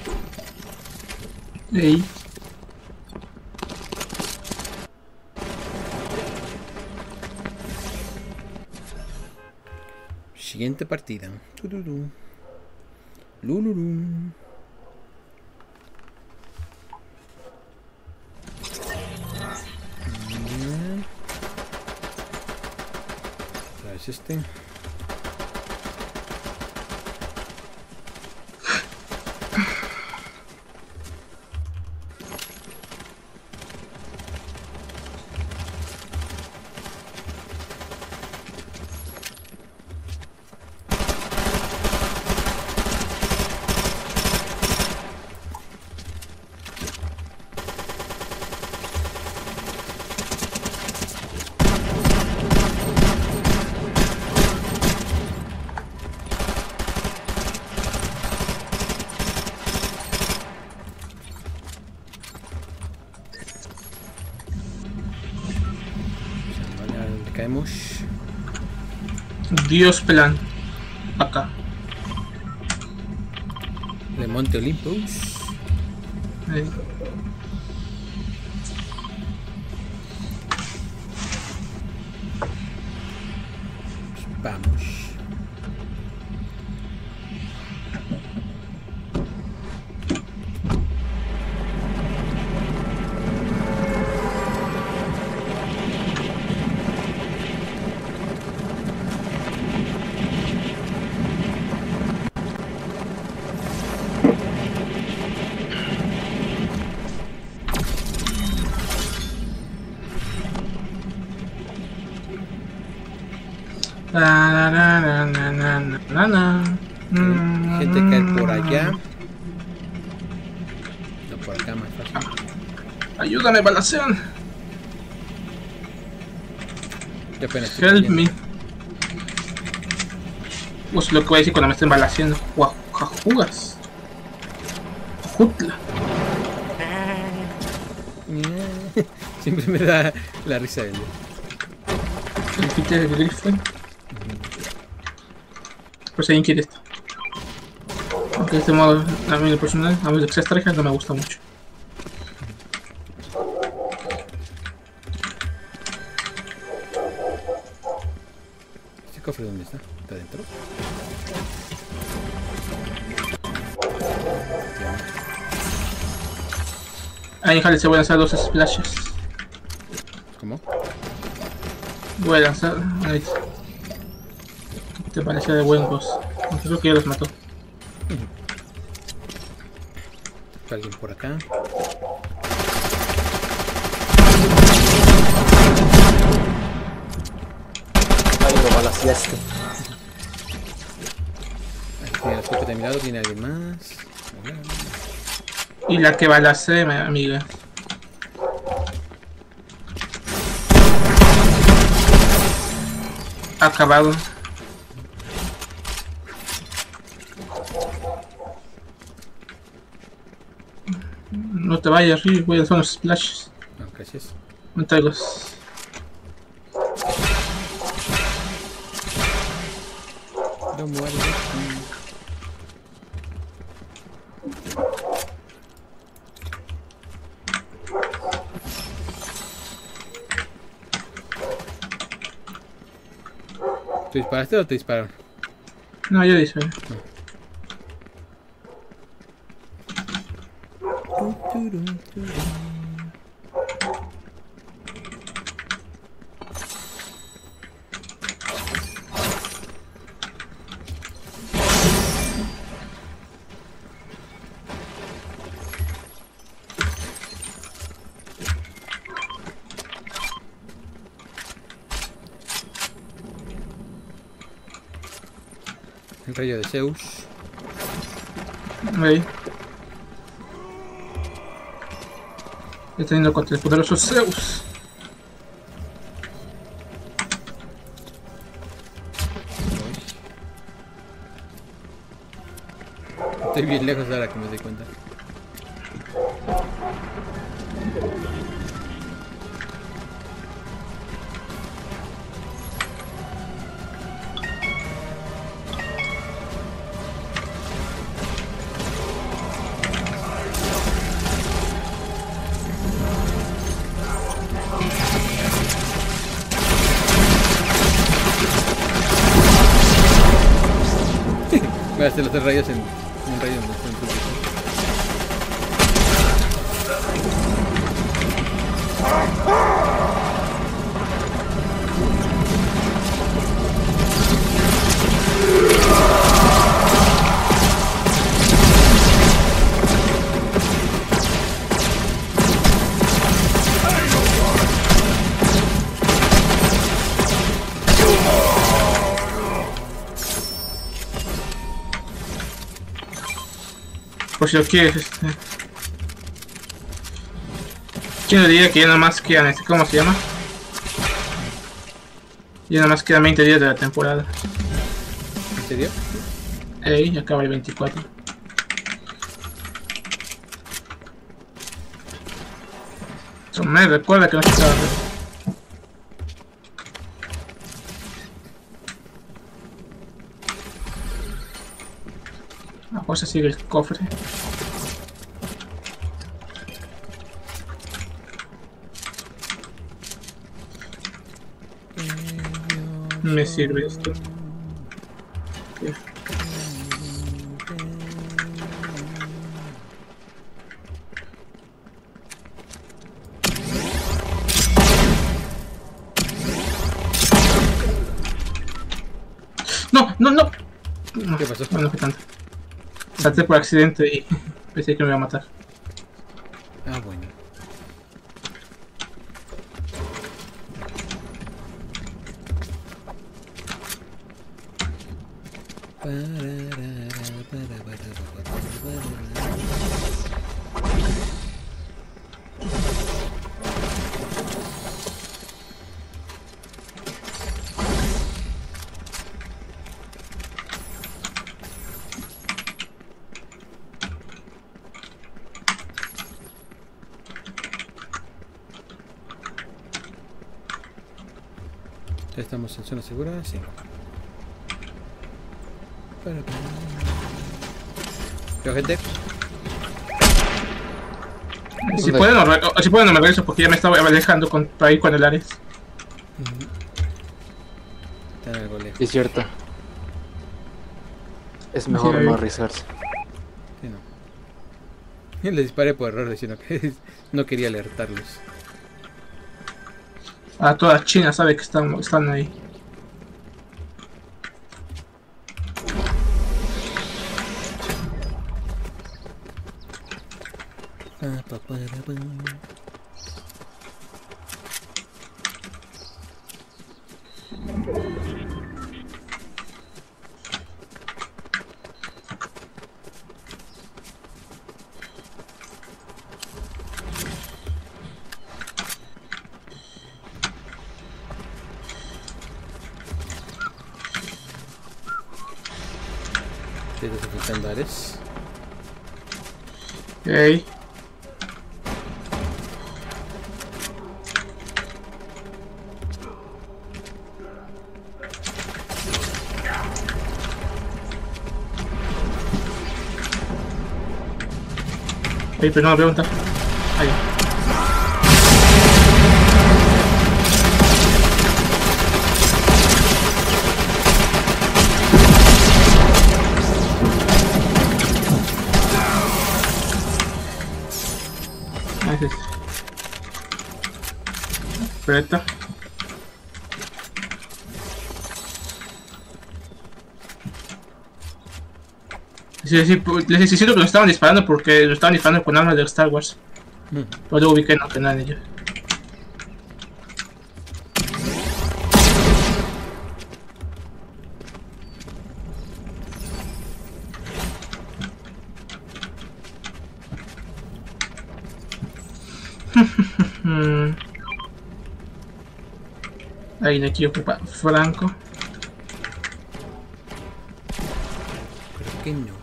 Ey. Siguiente partida. Tururú. Lulurú. es este. Caemos. Dios plan. Acá. De Monte Olympus. Ahí. Vamos. Na, na, na, na, na, na, na, na. Mm. Gente cae por allá. No, por acá más fácil. Ayúdame, balacean. Qué pena. estoy Help cayendo. me. Pues lo que voy a decir cuando me estén balaceando. Guajugas. Jutla. Siempre me da la risa de él. El Peter Griffin. Pues alguien quiere esto. Aunque de este modo, a mí en lo personal, a mí el Extra no me gusta mucho. ¿Este cofre dónde está? ¿Está dentro? Ahí en Hale se voy a lanzar dos splashes. ¿Cómo? Voy a lanzar. Ahí. Te parecía de buen boss. Aunque creo que ya los mató. ¿Está alguien por acá? Ahí lo balaceaste. Aquí tiene la escopeta de mi lado, viene alguien más. Hola. Y la que balacé, mi amiga. Acabado. No te vayas, Ri, voy a hacer unos splashes. No, gracias. No traigas. No mueres. ¿Tú disparaste o te dispararon? No, yo dice. El rayo de Zeus. Ahí. Estoy teniendo contra el poderoso Zeus. Estoy bien lejos ahora que me doy cuenta. Voy a hacer los tres rayos en un rayo en en- por si lo quieres, este... ¿Quién le diría que ya nomás quedan, este, cómo se llama? Ya nomás quedan veinte días de la temporada. ¿En serio? Ey, acaba el veinticuatro. Eso me recuerda que no se estaba. A fuerza sigue el cofre. Me sirve esto. Okay. No, no, no. ¿Qué pasó? No, no fue tanto. Salté por accidente y pensé que me iba a matar. Ah, bueno. ¿Ya estamos en zona segura? Sí. ¿Pero gente? Si pueden, no, o, si pueden no me regreso porque ya me estaba alejando con, ahí con el Ares. Está algo lejos. Es cierto. Es mejor Sí, no ahí. arriesgarse. Sí, no. Le disparé por error diciendo que no quería alertarlos. A toda China sabe que están, están ahí. ¿Te estás afectando, Ares? Ey. Ey, pero no me pregunta. Ahí. Ahí es. Perfecto. Sí, sí, pu- les sí, siento que nos estaban disparando porque nos estaban disparando con armas de Star Wars. Mm. Pero luego vi que no, que nada de ello. Mm. Ahí de aquí ocupa Franco. Creo que no.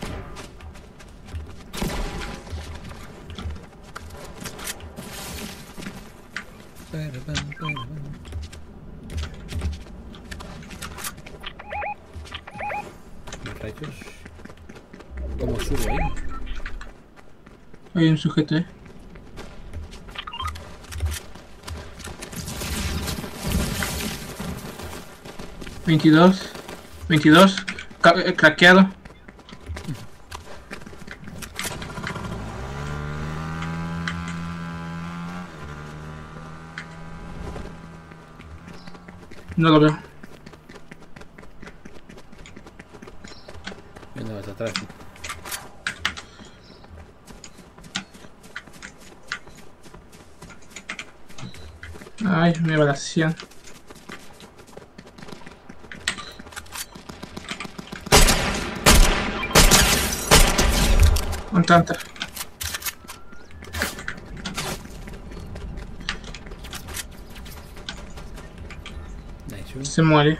Más rayos. ¿Cómo subo ahí? Hay un sujeto, eh. veintidós. veintidós. Ca eh, craqueado. No lo veo. Viendo más atrás. Ay, me va la cien. Un tanta. Nice. Se muere.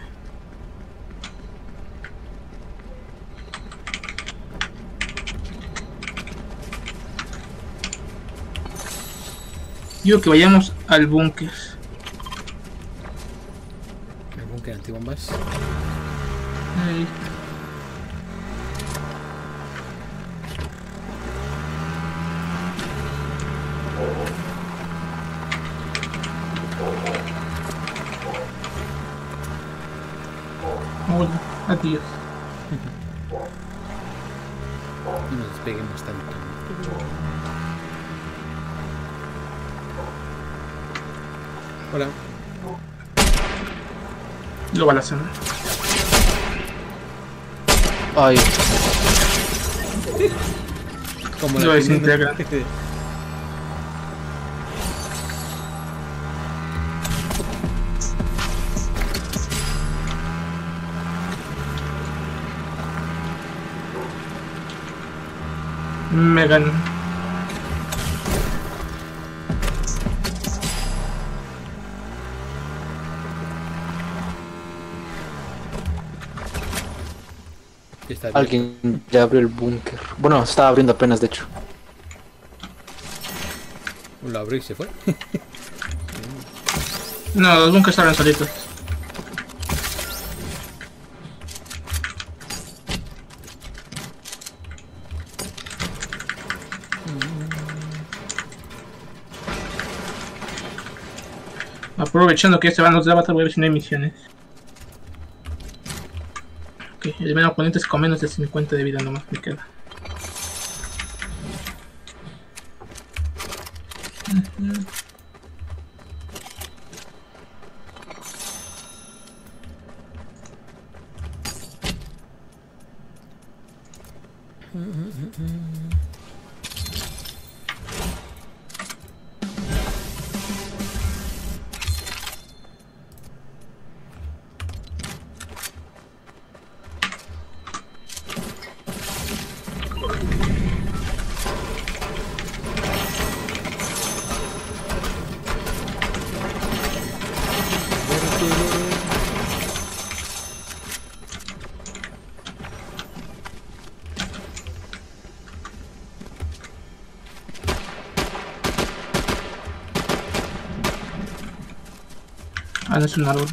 Digo que vayamos al búnker. El búnker antibombas. Ahí. Hola, adiós. No nos despeguemos tanto. Hola. Lo balazan. Ay, Como Lo la desintegra. Megan. Está bien. alguien ya abrió el búnker. Bueno, estaba abriendo apenas, de hecho. Lo abrió y se fue. No, los bunkers abren solitos. Aprovechando que este van los de avatar, voy a ver si no hay misiones. Ok, el menos oponentes con menos de cincuenta de vida nomás me queda. Ujú. Ah, no es un árbol.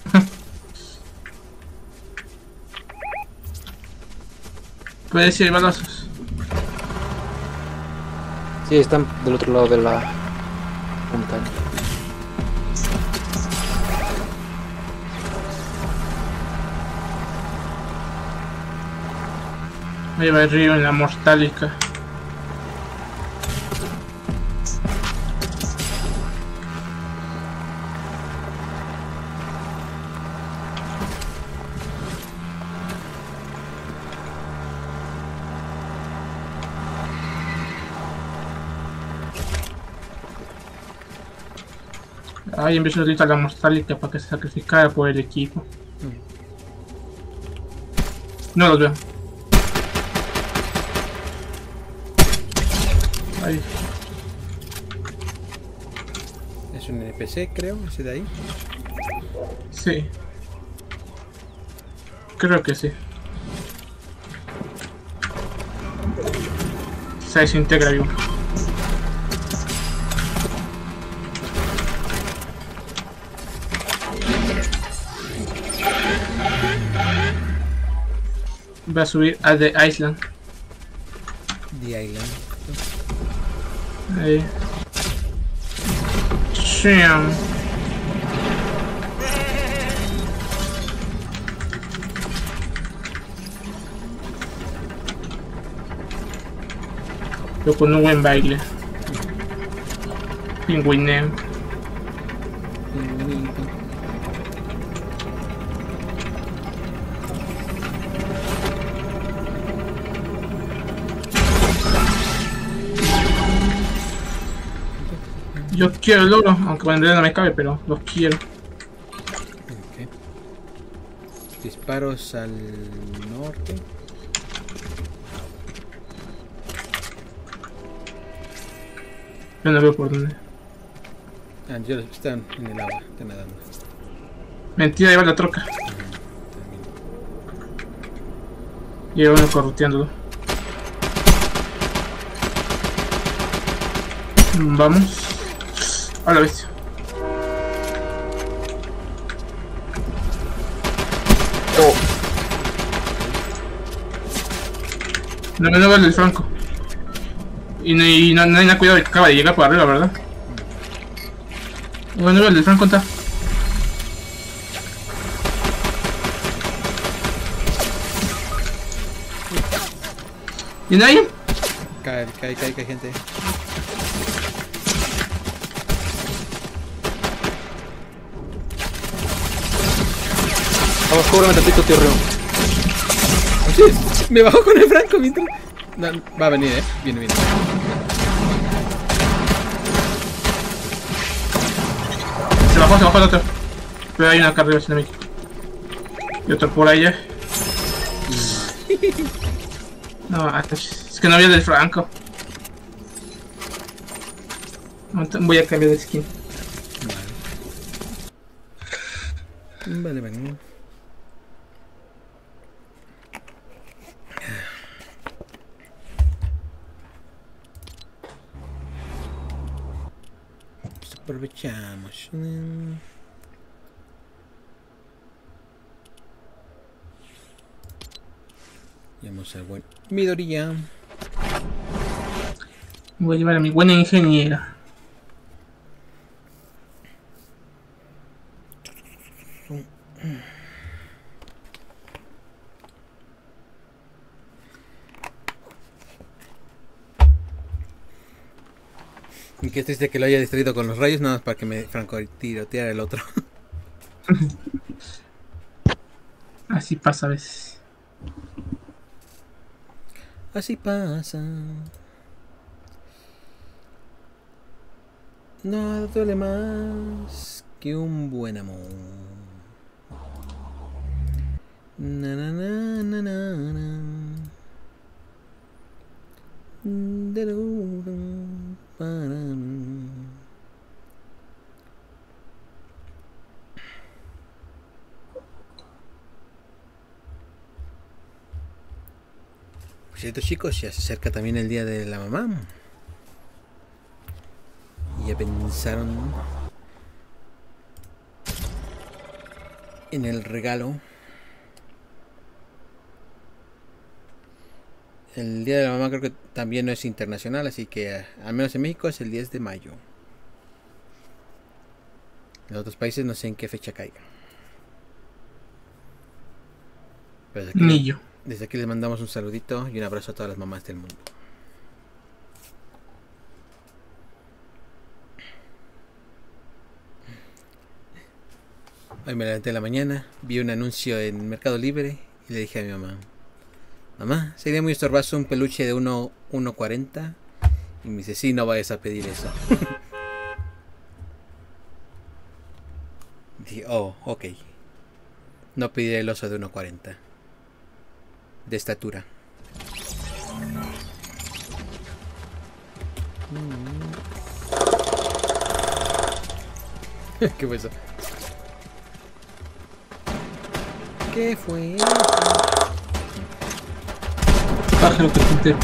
Puede decir balazos. Sí, están del otro lado de la montaña. Ahí va el río en la mortálica. Ahí empezó ahorita la mortálica para que se sacrificara por el equipo. No los veo. Ahí. Es un N P C, creo, ese de ahí. Sí. Creo que sí. Se desintegra vivo. Va a subir a The Island. The Island. Ahí. Sham. Yo con un buen baile. Pingüineo. Yo quiero el oro, aunque en realidad no me cabe, pero los quiero. Okay. Disparos al norte. Yo no veo por dónde. Ah, yo están en el agua, están nadando. Mentira, ahí va la troca. Y uno corruteándolo. Vamos. A la bestia. Oh. No, no vale el Franco. Y no, y no, no hay nada cuidado de que acaba de llegar por arriba, ¿verdad? Bueno, no vale el Franco está. ¿Y nadie? Cae, cae, cae, cae gente. Vamos, cúbrame tantito, tío Río. Oye, me bajó con el Franco mientras... No, va a venir, eh. Viene, viene. Se bajó, se bajó el otro. Pero hay una acá arriba, si no me equivoco. Y otro por allá. No, hasta... es que no había del Franco. Voy a cambiar de skin. Vale, vale. Pues aprovechamos. Vamos al buen Midoriya. Voy a llevar a mi buena ingeniera. Y qué triste que lo haya distraído con los rayos, nada más para que me francotiroteara el otro. Así pasa a veces. Así pasa. Nada duele más que un buen amor. Na na na na na na. Por cierto, chicos, ya se acerca también el día de la mamá. Y ya pensaron en el regalo. El día de la mamá creo que también no es internacional, así que al menos en México es el diez de mayo. En otros países no sé en qué fecha caiga. Pero desde aquí, Ni yo. desde aquí les mandamos un saludito y un abrazo a todas las mamás del mundo. Hoy me levanté en la mañana, vi un anuncio en Mercado Libre y le dije a mi mamá: mamá, sería muy estorbazo un peluche de uno cuarenta. Y me dice: sí, no vayas a pedir eso. Dije: oh, ok. No pediré el oso de uno cuarenta. De estatura. ¿Qué fue eso? ¿Qué fue eso? Pájaro que pinté.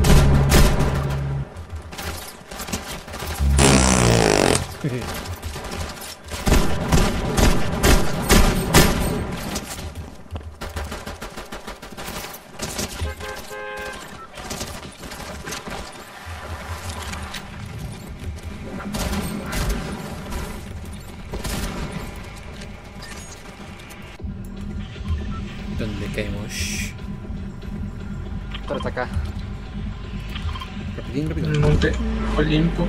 ¿Dónde caemos? Pero acá. Rapidín, En el rapidín. monte Olimpo.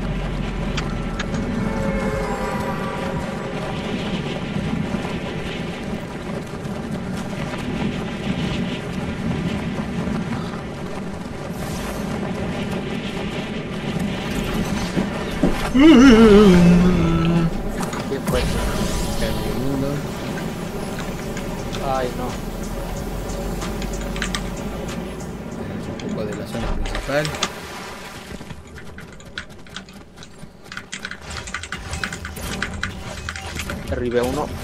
¿Qué fue? Cambio el mundo. Ay, no. Tenemos un poco de la zona principal. derribe a uno.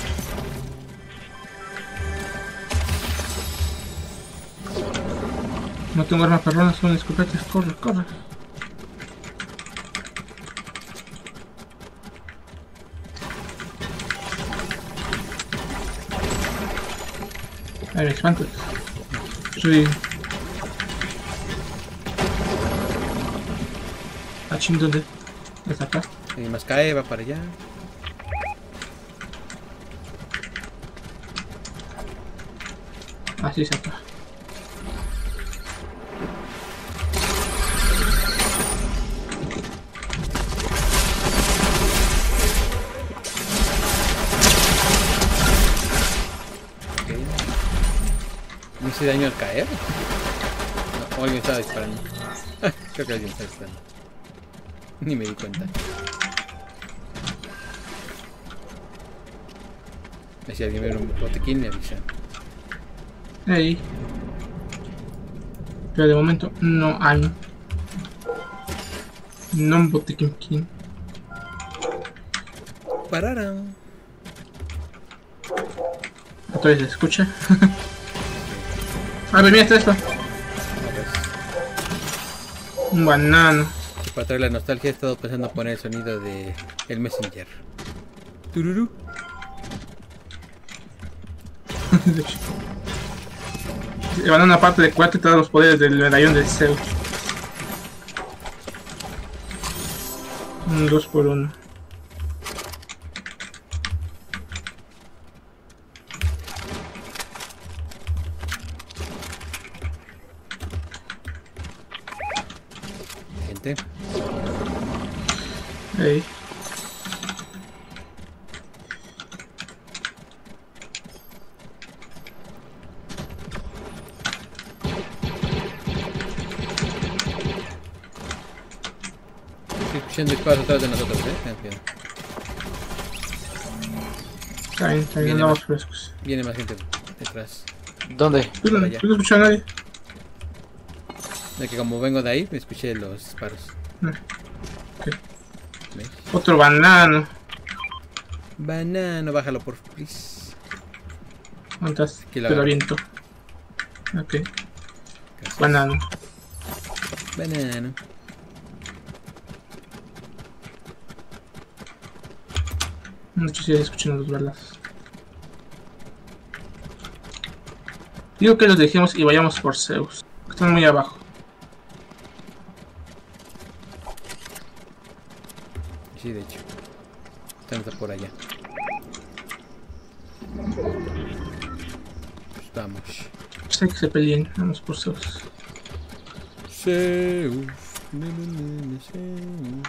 No tengo armas perronas, son escopetas. Corre, corre. Ahí me espantas. Sí. Ah, ching, ¿dónde? ¿Está acá? Alguien más cae, va para allá. Ah, sí, está acá. ¿No hice daño al caer? No, o alguien estaba disparando. Creo que alguien está disparando. Ni me di cuenta. Si alguien ve un botequín, me avisa. Ey. Pero de momento no hay. No un botequín. Pararan. Otra vez se escucha. A ver, mira, está esto. Un banano. Y para traer la nostalgia he estado pensando poner el sonido de el Messenger. Tururú. Le van a una parte de cuatro y te dan los poderes del medallón de Zeus. Un dos por uno. Gente. Ey. Estoy escuchando disparos atrás de nosotros, eh. Cuidado. Está bien, está bien, Viene andamos más. frescos. Viene más gente detrás. ¿Dónde? Yo no, allá. yo no escucho a nadie. De que como vengo de ahí, me escuché los disparos. Ok. ¿Ves? Otro banano. Banano, bájalo por favor, please. ¿Cuántas? Aquí Te la lo agarro. aviento. Ok. Gracias. Banano. Banano. No sé si escuchan los balas. Digo que los dejemos y vayamos por Zeus. Están muy abajo. Sí, de hecho. Están hasta por allá. Pues vamos. Pues hay que se peleen. Vamos por Zeus. Zeus. Na, na, na, na, Zeus.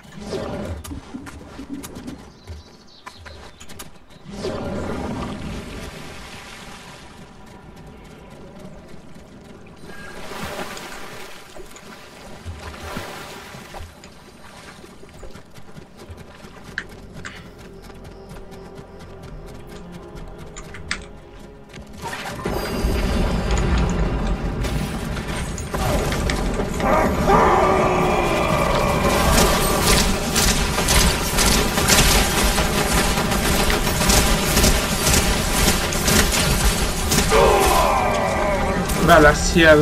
Balaseado.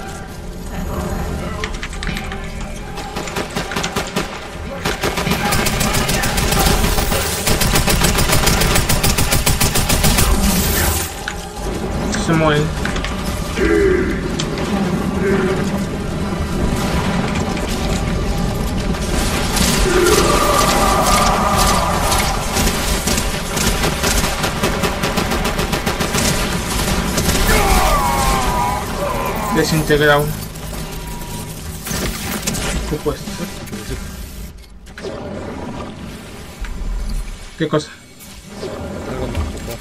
Se mueve. Desintegrado. Supuesto. ¿Qué cosa? Algo me ocupó.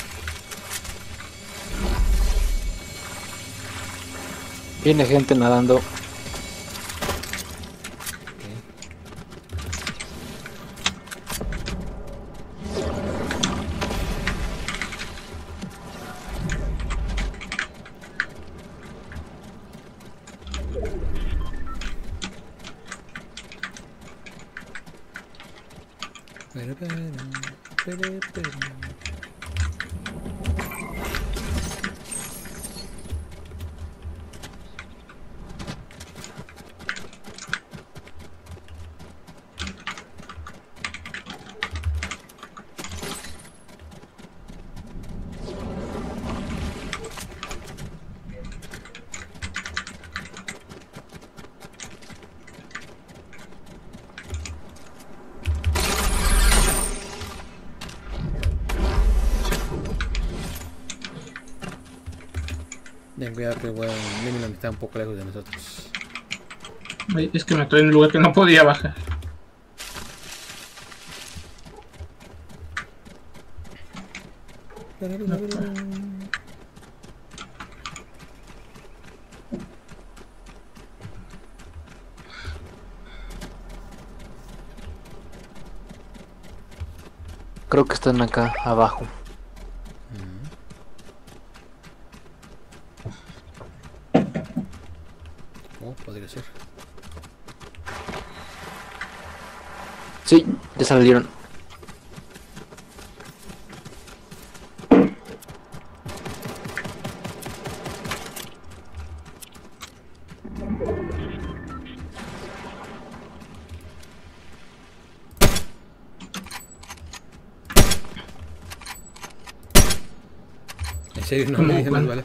Viene gente nadando. Pero, pero, pero, pero. Ten cuidado que el buen Lemilon está un poco lejos de nosotros. Ay, es que me estoy en un lugar que no podía bajar. Creo que están acá abajo. Oh, podría ser. Sí, ya salieron. En serio, no me dicen las balas.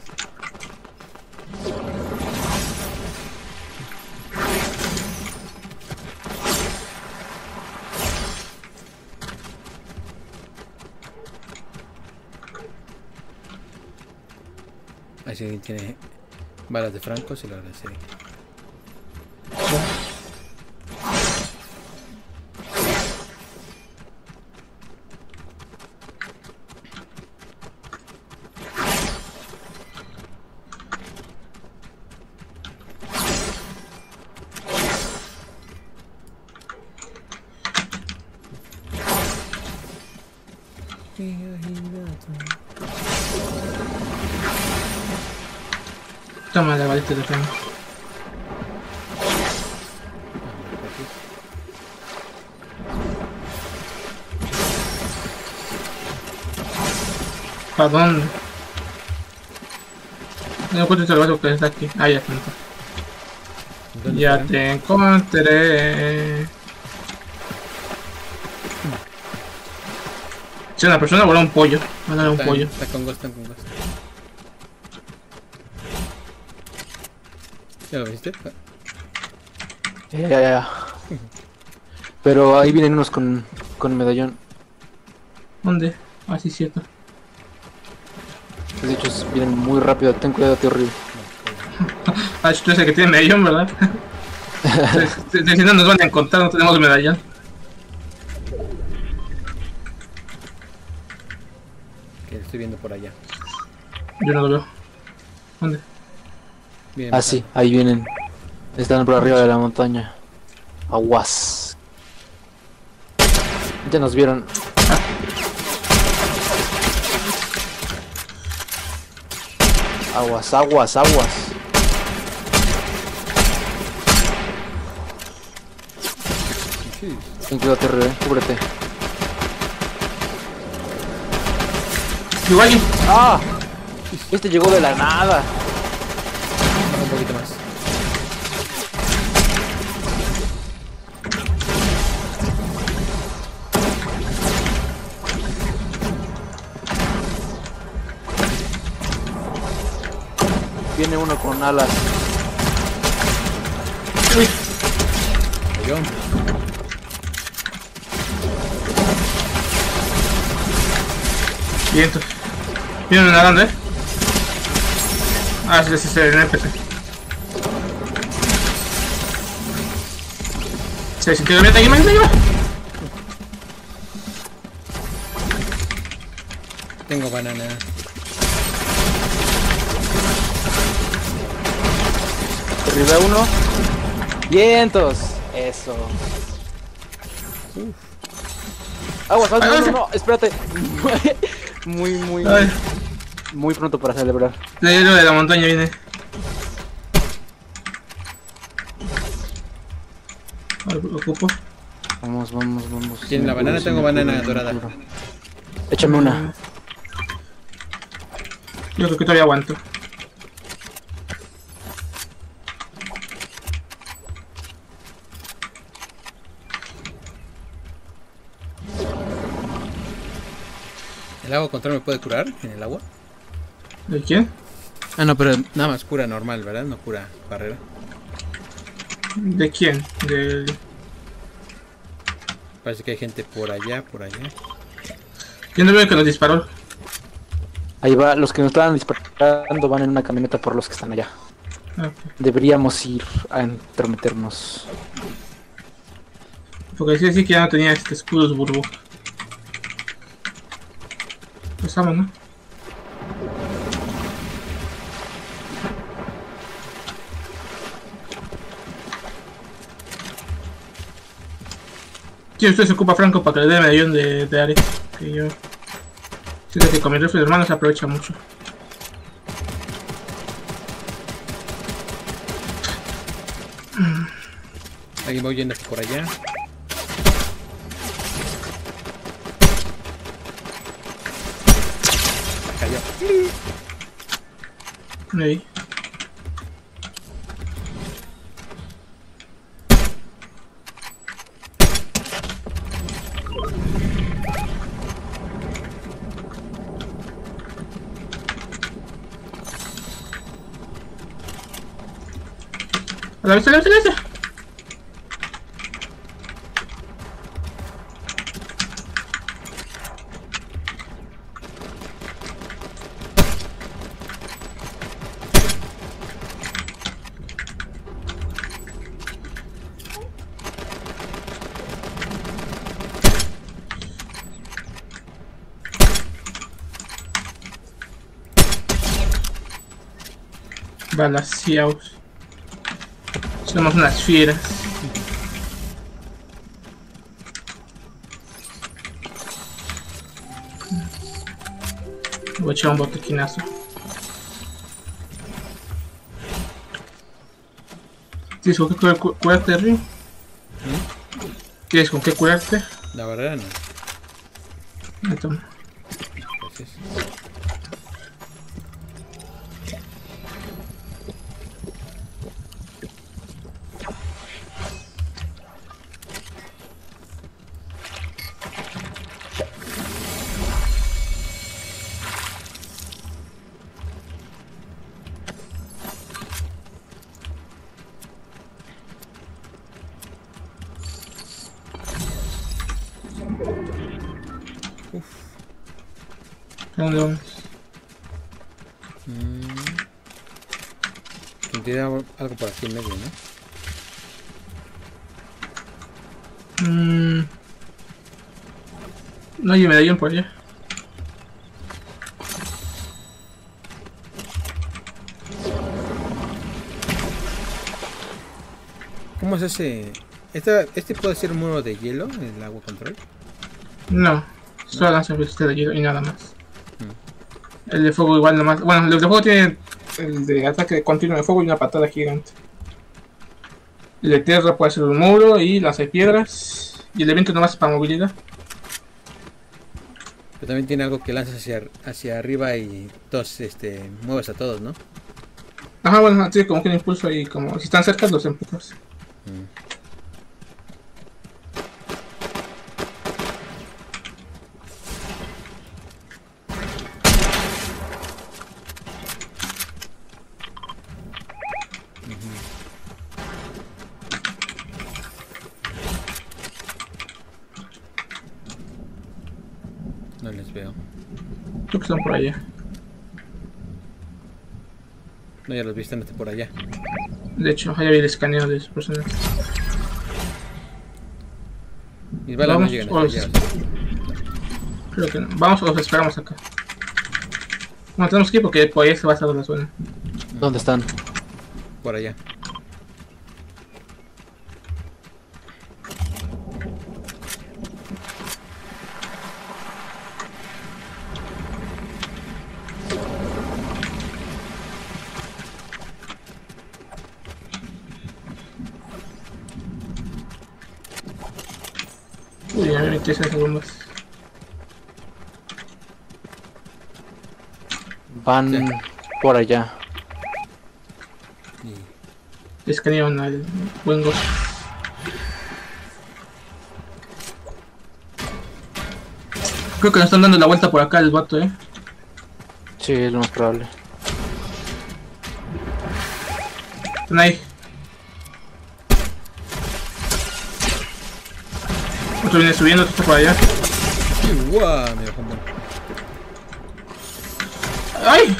Ahí si alguien tiene balas de Franco, se lo agradecería. Toma la balita de freno. ¿Para dónde? No encuentro el vaso que está aquí. Ah, ya está. Ya te encontré. Si una persona voló un pollo. Va a dar un Está, pollo. está con Ghost, está con Ghost. ¿Ya lo viste? Ya, ya, ya. Pero ahí vienen unos con, con medallón. ¿Dónde? Ah, sí, cierto. De hecho, vienen muy rápido. Ten cuidado, tío horrible. Ah, tú eres el que tiene medallón, ¿verdad? Si no nos van a encontrar, no tenemos medallón. Que estoy viendo por allá. Yo no lo veo. ¿Dónde? Bien, Ah, sí, ahí vienen. Están por arriba de la montaña. Aguas. Ya nos vieron. Aguas, aguas, aguas. Sí. Ten cuidado, terrible, cúbrete. Igual. ¡Ah! Este llegó de la nada. Un poquito más. Viene uno con alas. Uy. Yo. Vientos. Vienen nadando, eh. Ah, sí, sí, sí, en N P C. Se sintió bien ahí, man, arriba. Tengo banana. Arriba uno. Vientos. Eso. Uf. Aguas, aguas, Ay, no, ay. no, no, espérate. Muy, muy, Ay, muy pronto para celebrar. de hielo de la montaña viene. A ver, lo ocupo. Vamos, vamos, vamos. ¿Tienes la banana? Tengo banana dorada. Échame una. Yo creo que todavía aguanto. ¿El agua control me puede curar en el agua? ¿De quién? Ah, no, pero nada más cura normal, ¿verdad? No cura barrera. ¿De quién? Del... Parece que hay gente por allá, por allá. Yo no veo que nos disparó. Ahí va, los que nos estaban disparando van en una camioneta por los que están allá. Okay. Deberíamos ir a entrometernos. Porque sí, sí que ya no tenía este escudos burbuja. Pues vamos, ¿no? Sí, usted se ocupa Franco para que le dé medallón de, de Ares. Que yo siento que con mi rifle de hermano se aprovecha mucho. Ahí voy yendo por allá. Cayó. Ahí. A la vista, a la vista, a la vista. Balaseados. Somos unas fieras. Voy a echar un botequinazo. ¿Tienes con qué cu curarte, Río? ¿Mm? ¿Tienes con qué curarte? La verdad no. Ahí toma. Gracias. ¿A dónde vamos? Mm. Tiene algo por aquí en medio, ¿no? Mm. No hay medallón por allá. ¿Cómo es ese? Esta, ¿Este puede ser un muro de hielo, el agua control? No, solo lanza velocidad de hielo y nada más. El de fuego igual nomás. Bueno, el de fuego tiene el de ataque continuo de fuego y una patada gigante. El de tierra puede ser un muro y lanza piedras. Y el de viento nomás es para movilidad. Pero también tiene algo que lanzas hacia, hacia arriba y todos, este, mueves a todos, ¿no? Ajá, bueno, tiene como que un impulso y como si están cerca los empujas. Mm. No les veo. Creo que están por allá. No, ya los vi, están por allá. De hecho, ya vi el escaneo de sus personajes. Mis balas no llegan hasta allá. Creo que no. Vamos o los esperamos acá. No, tenemos que ir porque por ahí se va a salir la zona. ¿Dónde están? Por allá. Uy, ya me metí esas bombas. Van sí. Por allá. Y... escanearon al buen gozo. Creo que nos están dando la vuelta por acá el vato, eh. Sí, es lo más probable. Están ahí. Otro viene subiendo, otro está por allá. Guau, me bajó un buen. ¡Ay!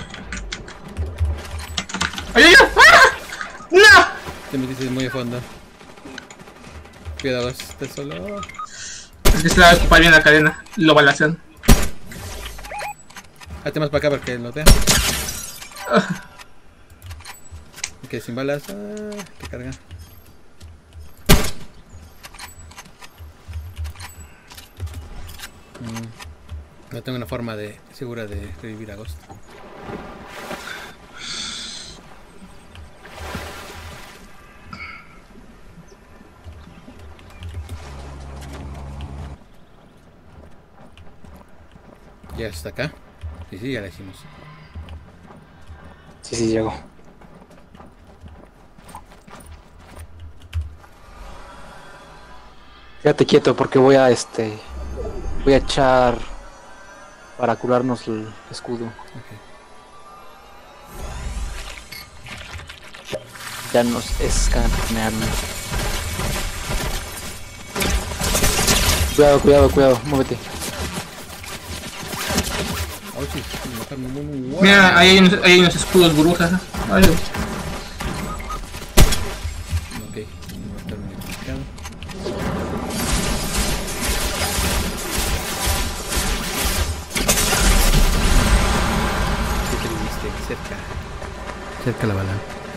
¡Ay, ay, ay! ¡Ah! ¡No! Te metiste muy a fondo. Cuidado, estás solo. Es que se va a ocupar bien la cadena. Lo balacean. Hazte más para acá para que lo vea. Ok, sin balas. Ah, que carga. Mm. No tengo una forma de segura de revivir a Ghost. Ya está acá. Sí, sí, ya la hicimos. Sí, sí, llego. Quédate quieto porque voy a este. Voy a echar para curarnos el escudo. Okay. Ya nos escanearon. Cuidado, cuidado, cuidado, muévete. Oh, sí, me muy, muy, muy Mira, ahí hay unos, ahí hay unos escudos burbujas. Ay, ok, no va a estar muy complicado. ¿Qué te viste? Cerca. Cerca la bala.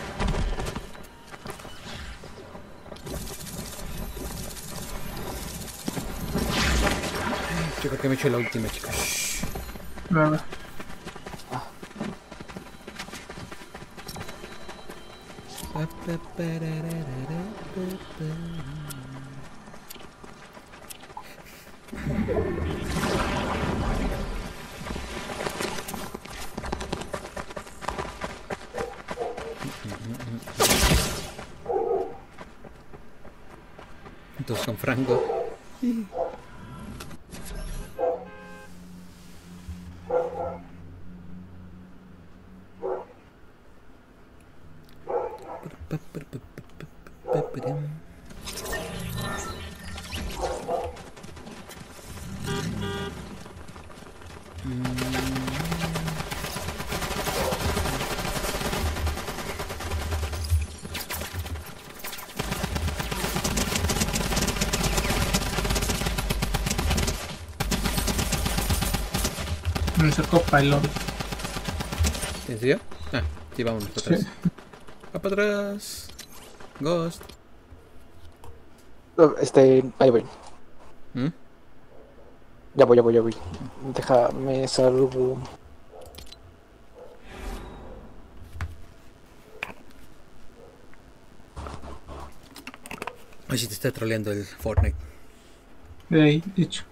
Yo creo que me he hecho la última, chicos. nada. Entonces con Franco. Me sacó para el lobby. ¿En serio? Ah, sí, vámonos para atrás. Sí. Va para atrás. Ghost. Este, ahí voy. ¿Mm? Ya voy, ya voy, ya voy. Déjame salvo. Ay, si te está troleando el Fortnite. De ahí, dicho.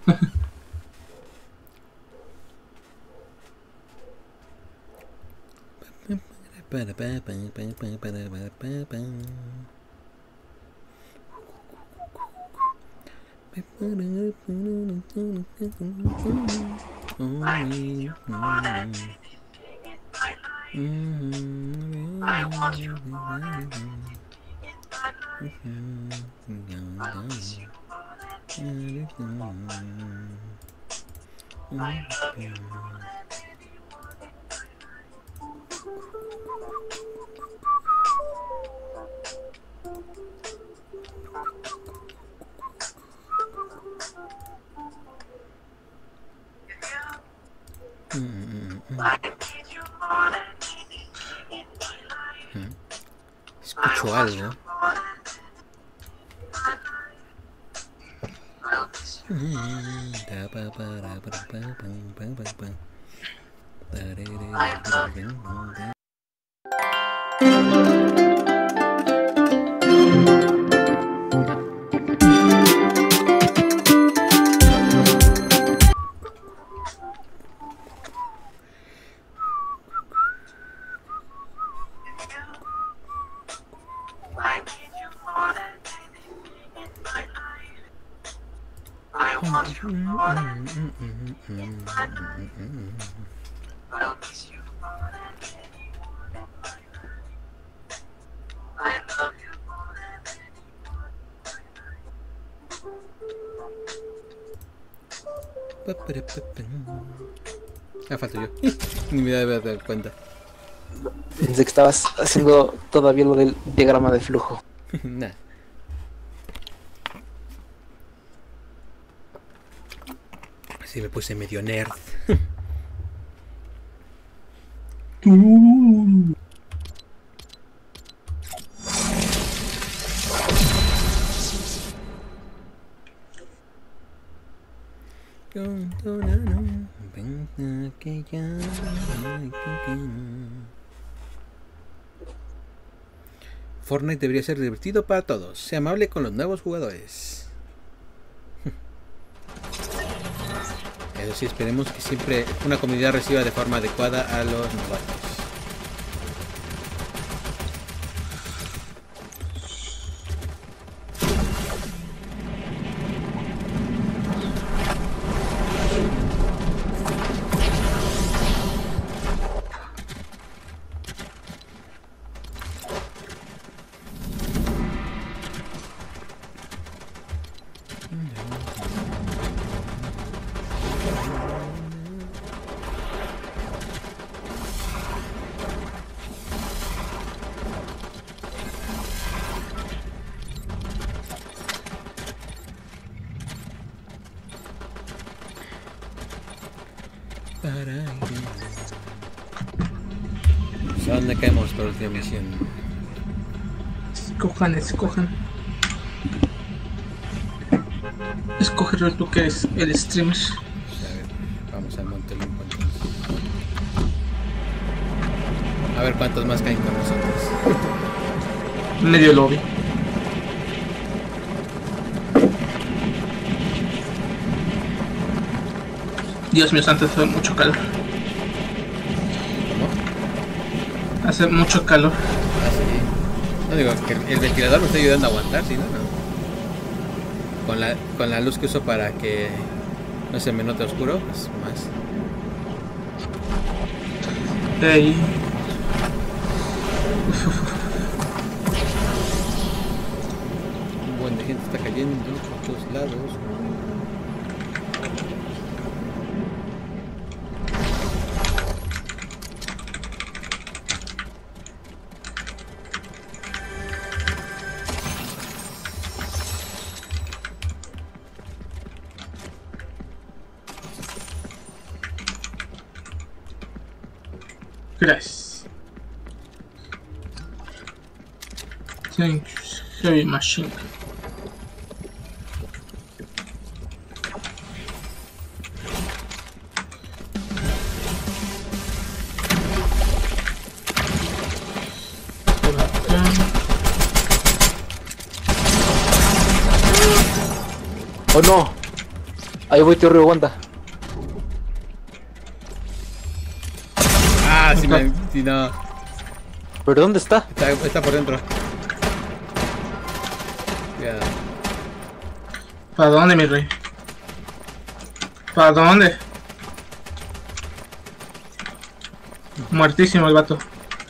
Escucho algo. Ah, falto yo. Ni me debe dar cuenta. Pensé que estabas haciendo todavía lo del diagrama de flujo. Nah. Así me puse medio nerd. Fortnite debería ser divertido para todos. Sea amable con los nuevos jugadores. Eso sí, esperemos que siempre una comunidad reciba de forma adecuada a los novatos. ¿A dónde caemos por última misión? Escojan, escojan. Escoge tú que eres el streamer. A ver, vamos al Monte Olimpo entonces. A ver cuántos más caen con nosotros. Medio lobby. Dios mío santo, hace mucho calor. ¿Cómo? Hace mucho calor. Ah, sí. No digo que el, el ventilador me está ayudando a aguantar, ¿sí? ¿No? No. Con la, con la luz que uso para que no se me note oscuro, pues más. Hey. Un buen de gente está cayendo por todos lados. Gracias. Thanks, heavy machine. Por acá. ¡Oh no! Ahí voy, tío Río, aguanta. Ah, sí, me, sí, no. ¿Pero dónde está? Está, está por dentro. Cuidado. ¿Para dónde, mi rey? ¿Para dónde? Muertísimo el vato.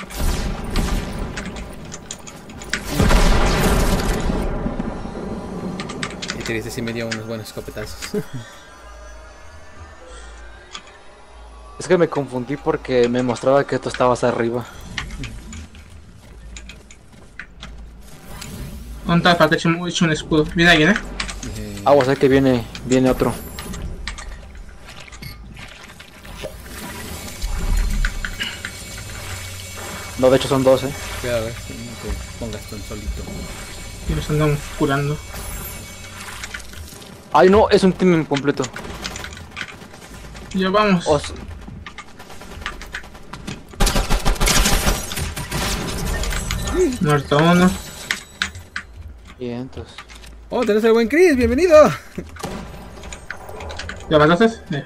Y triste, sí me dio unos buenos escopetazos. Es que me confundí porque me mostraba que tú estabas arriba. ¿Dónde está? Para que eche un, eche un escudo. Viene alguien, ¿eh? Eh, Agua, sé que viene, viene otro. No, de hecho son dos, eh. Cuidado, a ver si no te pongas tan solito. Y nos andamos curando. Ay no, es un team completo. Ya vamos. Os... Muerto uno. Bien, entonces. Oh, tenés el buen Chris, bienvenido. ¿Ya mataste? Eh.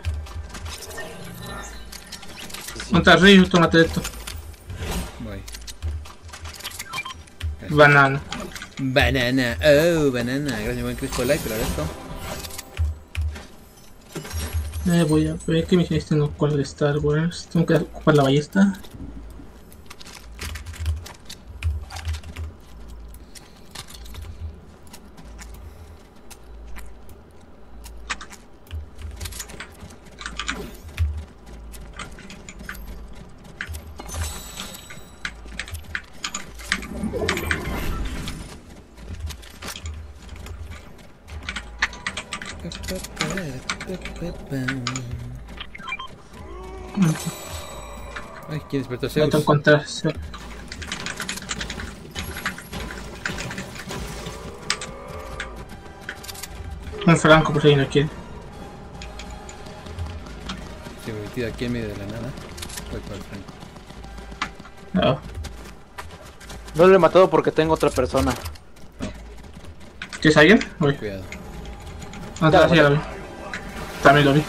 ¿Dónde está Ryu? Tómate esto. Voy. Banana. Banana, oh, banana. Gracias, buen Chris, por el like, te lo agradezco. Eh, voy a ver qué misiones tengo con el Star Wars. Tengo que ocupar la ballesta. Ay, ¿quién despertó a Hay que Zeus? encontrarse. Un franco por si no quiere. Se me metido aquí en medio de la nada. Fue todo el franco. No. No lo he matado porque tengo otra persona. ¿Tienes alguien? Uy. Cuidado. No, Ya, sí, ya lo vi. También lo vi.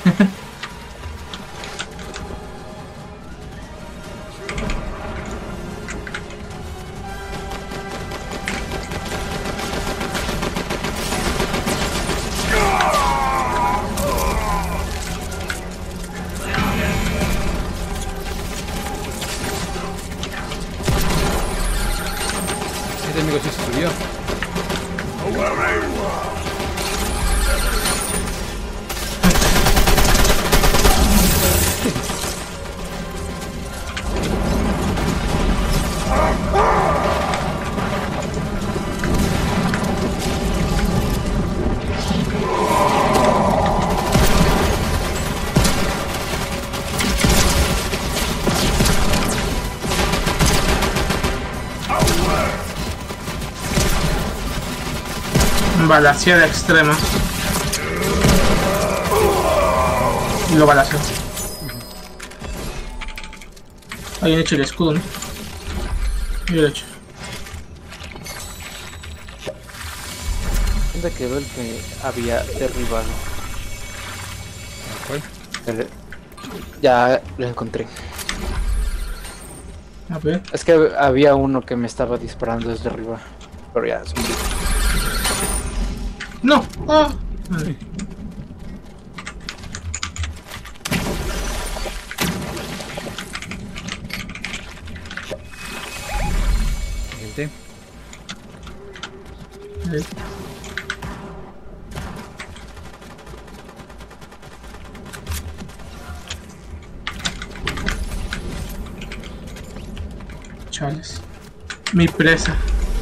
Este amigo sí se subió. Balaseada extrema. Y lo balaseo. Alguien hecho el escudo, ¿no? Yo lo he hecho. ¿Dónde quedó el que había derribado? ¿Cuál? El- Ya lo encontré. A ver. Es que había uno que me estaba disparando desde arriba. Pero ya, es un bicho. No. Ah. Vale. Gente. Vale. Chales. Mi presa.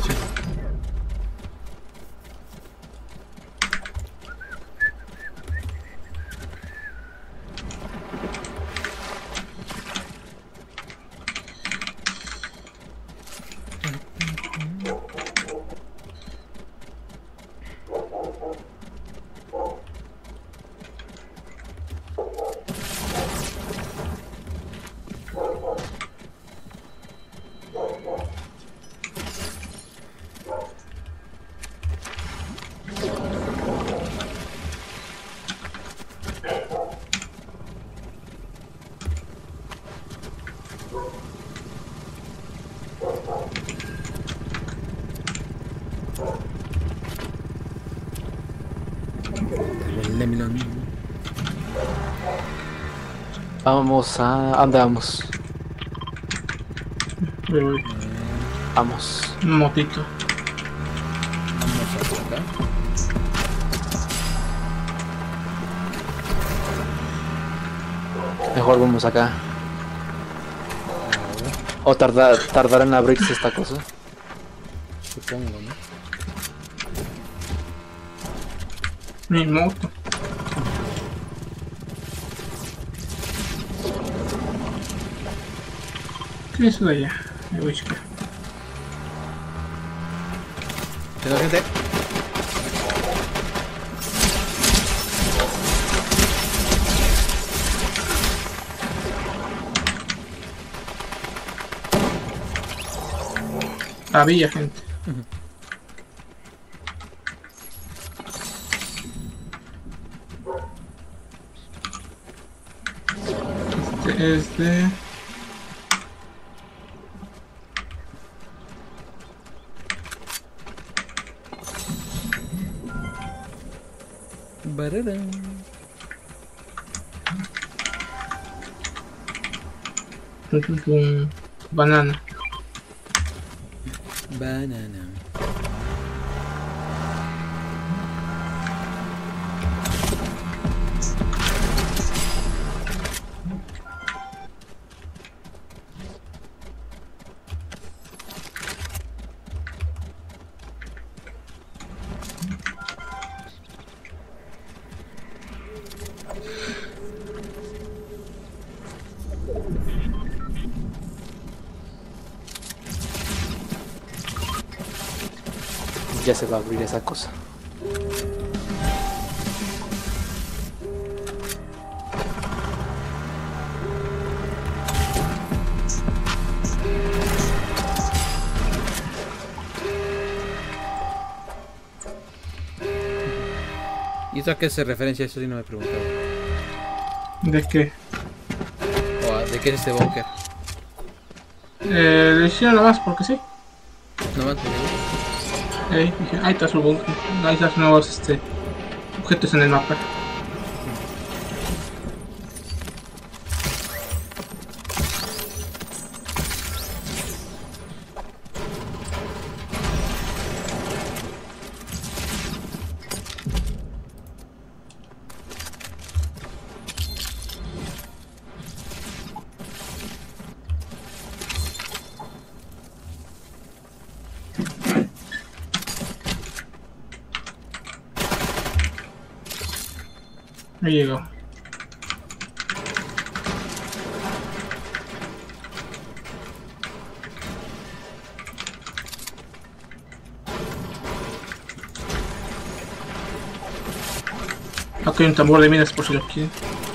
El melón. Vamos a... Andamos. Me voy. Vamos. Un motito. Vamos a acá. Mejor vamos acá. O tardar, tardar en abrirse esta cosa. Supongo, ¿no? Mi moto. ¿Qué es eso de allá? Me voy a checar. Pero, gente. Había gente. Este es de... Bararán. un banana. Banana. ya se va a abrir esa cosa. ¿Y esto a qué se referencia? Eso sí no me he preguntado. ¿De qué? ¿O a- de qué es este búnker? Eh, decía nada más porque sí. No más. Eh, dije, ahí está su búnker. Ahí están los nuevos este, objetos en el mapa. Ahí llegó. Aquí hay un tambor de minas por si lo quieren.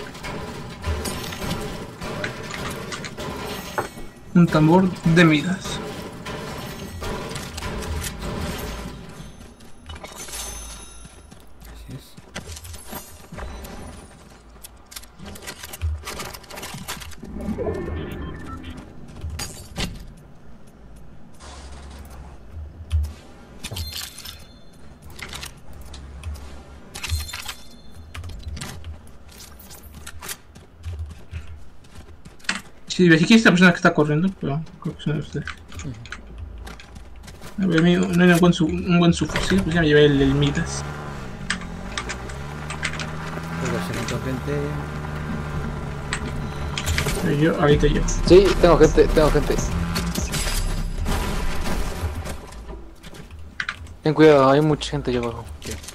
Un tambor de minas. Así es. Sí, ve, aquí esta persona que está corriendo, pero creo que son ustedes. A ver, amigo, no hay un buen, su, un buen subfusil, pues ya me llevé el, el Midas. Relacionamiento gente. Pero yo, ahorita yo. Sí, tengo gente, tengo gente. Ten cuidado, hay mucha gente allá abajo.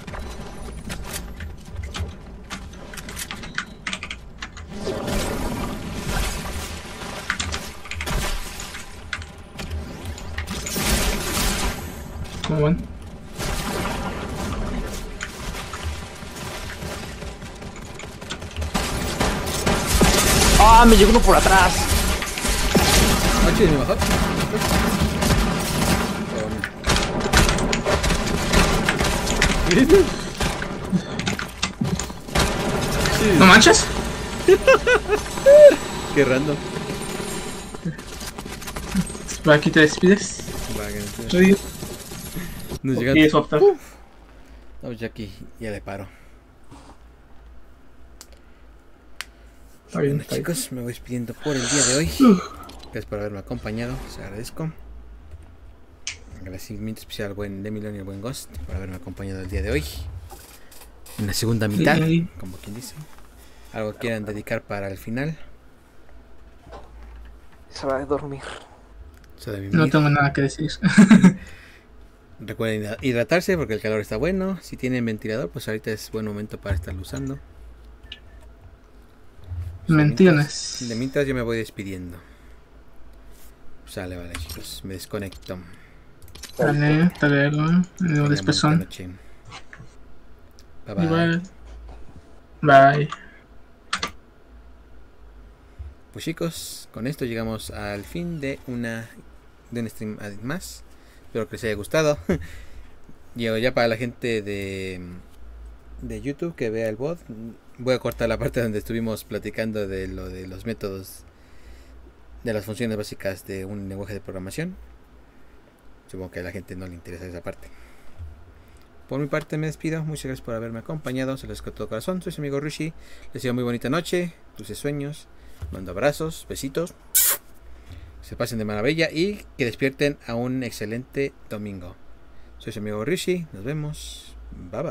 ¿Cómo van? ¡Ah! Me llegó uno por atrás. Ah, chido, mejor. ¿No manchas? Qué random. Por aquí te despides. Va, que no sé. Soy Nos y llegando. es optar. Vamos ya aquí, ya le paro. Está bien, Bueno está bien. chicos, me voy despidiendo por el día de hoy. Gracias por haberme acompañado, les agradezco. Agradecimiento especial al buen Demilon y al buen Ghost por haberme acompañado el día de hoy. En la segunda mitad, Sí. como quien dice. Algo que quieran dedicar para el final. Es hora de dormir. O sea, de No mimir. tengo nada que decir. Recuerden hidratarse porque el calor está bueno. Si tienen ventilador, pues ahorita es buen momento para estarlo usando. Mentiras. De mientras yo me voy despidiendo. Sale, vale chicos, me desconecto. Dale, hasta luego. Me veo Tengan después. bonita noche. Bye bye. Igual. Bye. Pues chicos, con esto llegamos al fin de una de un stream más. Espero que les haya gustado. Yo ya para la gente de de YouTube que vea el bot, voy a cortar la parte donde estuvimos platicando de lo de los métodos de las funciones básicas de un lenguaje de programación. Supongo que a la gente no le interesa esa parte. Por mi parte me despido. Muchas gracias por haberme acompañado. Se les con todo corazón. Soy su amigo Rushi. Les deseo muy bonita noche, dulces sueños. Mando abrazos, besitos. Que se pasen de maravilla y que despierten a un excelente domingo. Soy su amigo Rishi. Nos vemos. Bye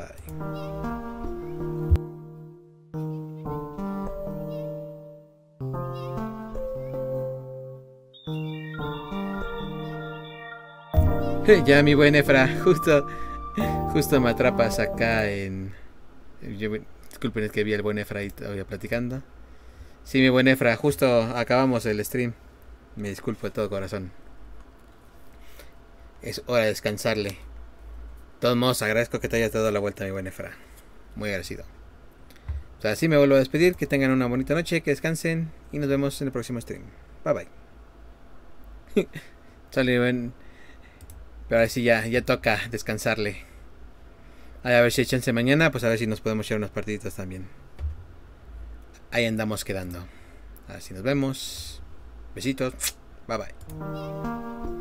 bye. Ya mi buen Efra, justo, justo me atrapas acá en... Yo, disculpen, es que vi al buen Efra ahí todavía platicando. Sí, mi buen Efra, justo acabamos el stream. Me disculpo de todo corazón. Es hora de descansarle. todos modos, agradezco que te hayas dado la vuelta, mi buen Efra. Muy agradecido. O sea, así me vuelvo a despedir. Que tengan una bonita noche, que descansen. Y nos vemos en el próximo stream. Bye bye. Sale, ven. Pero ahora sí ya, ya toca descansarle. Ay, a ver si échense mañana. Pues a ver si nos podemos echar unas partiditas también. Ahí andamos quedando. Así nos vemos. Besitos. Bye bye.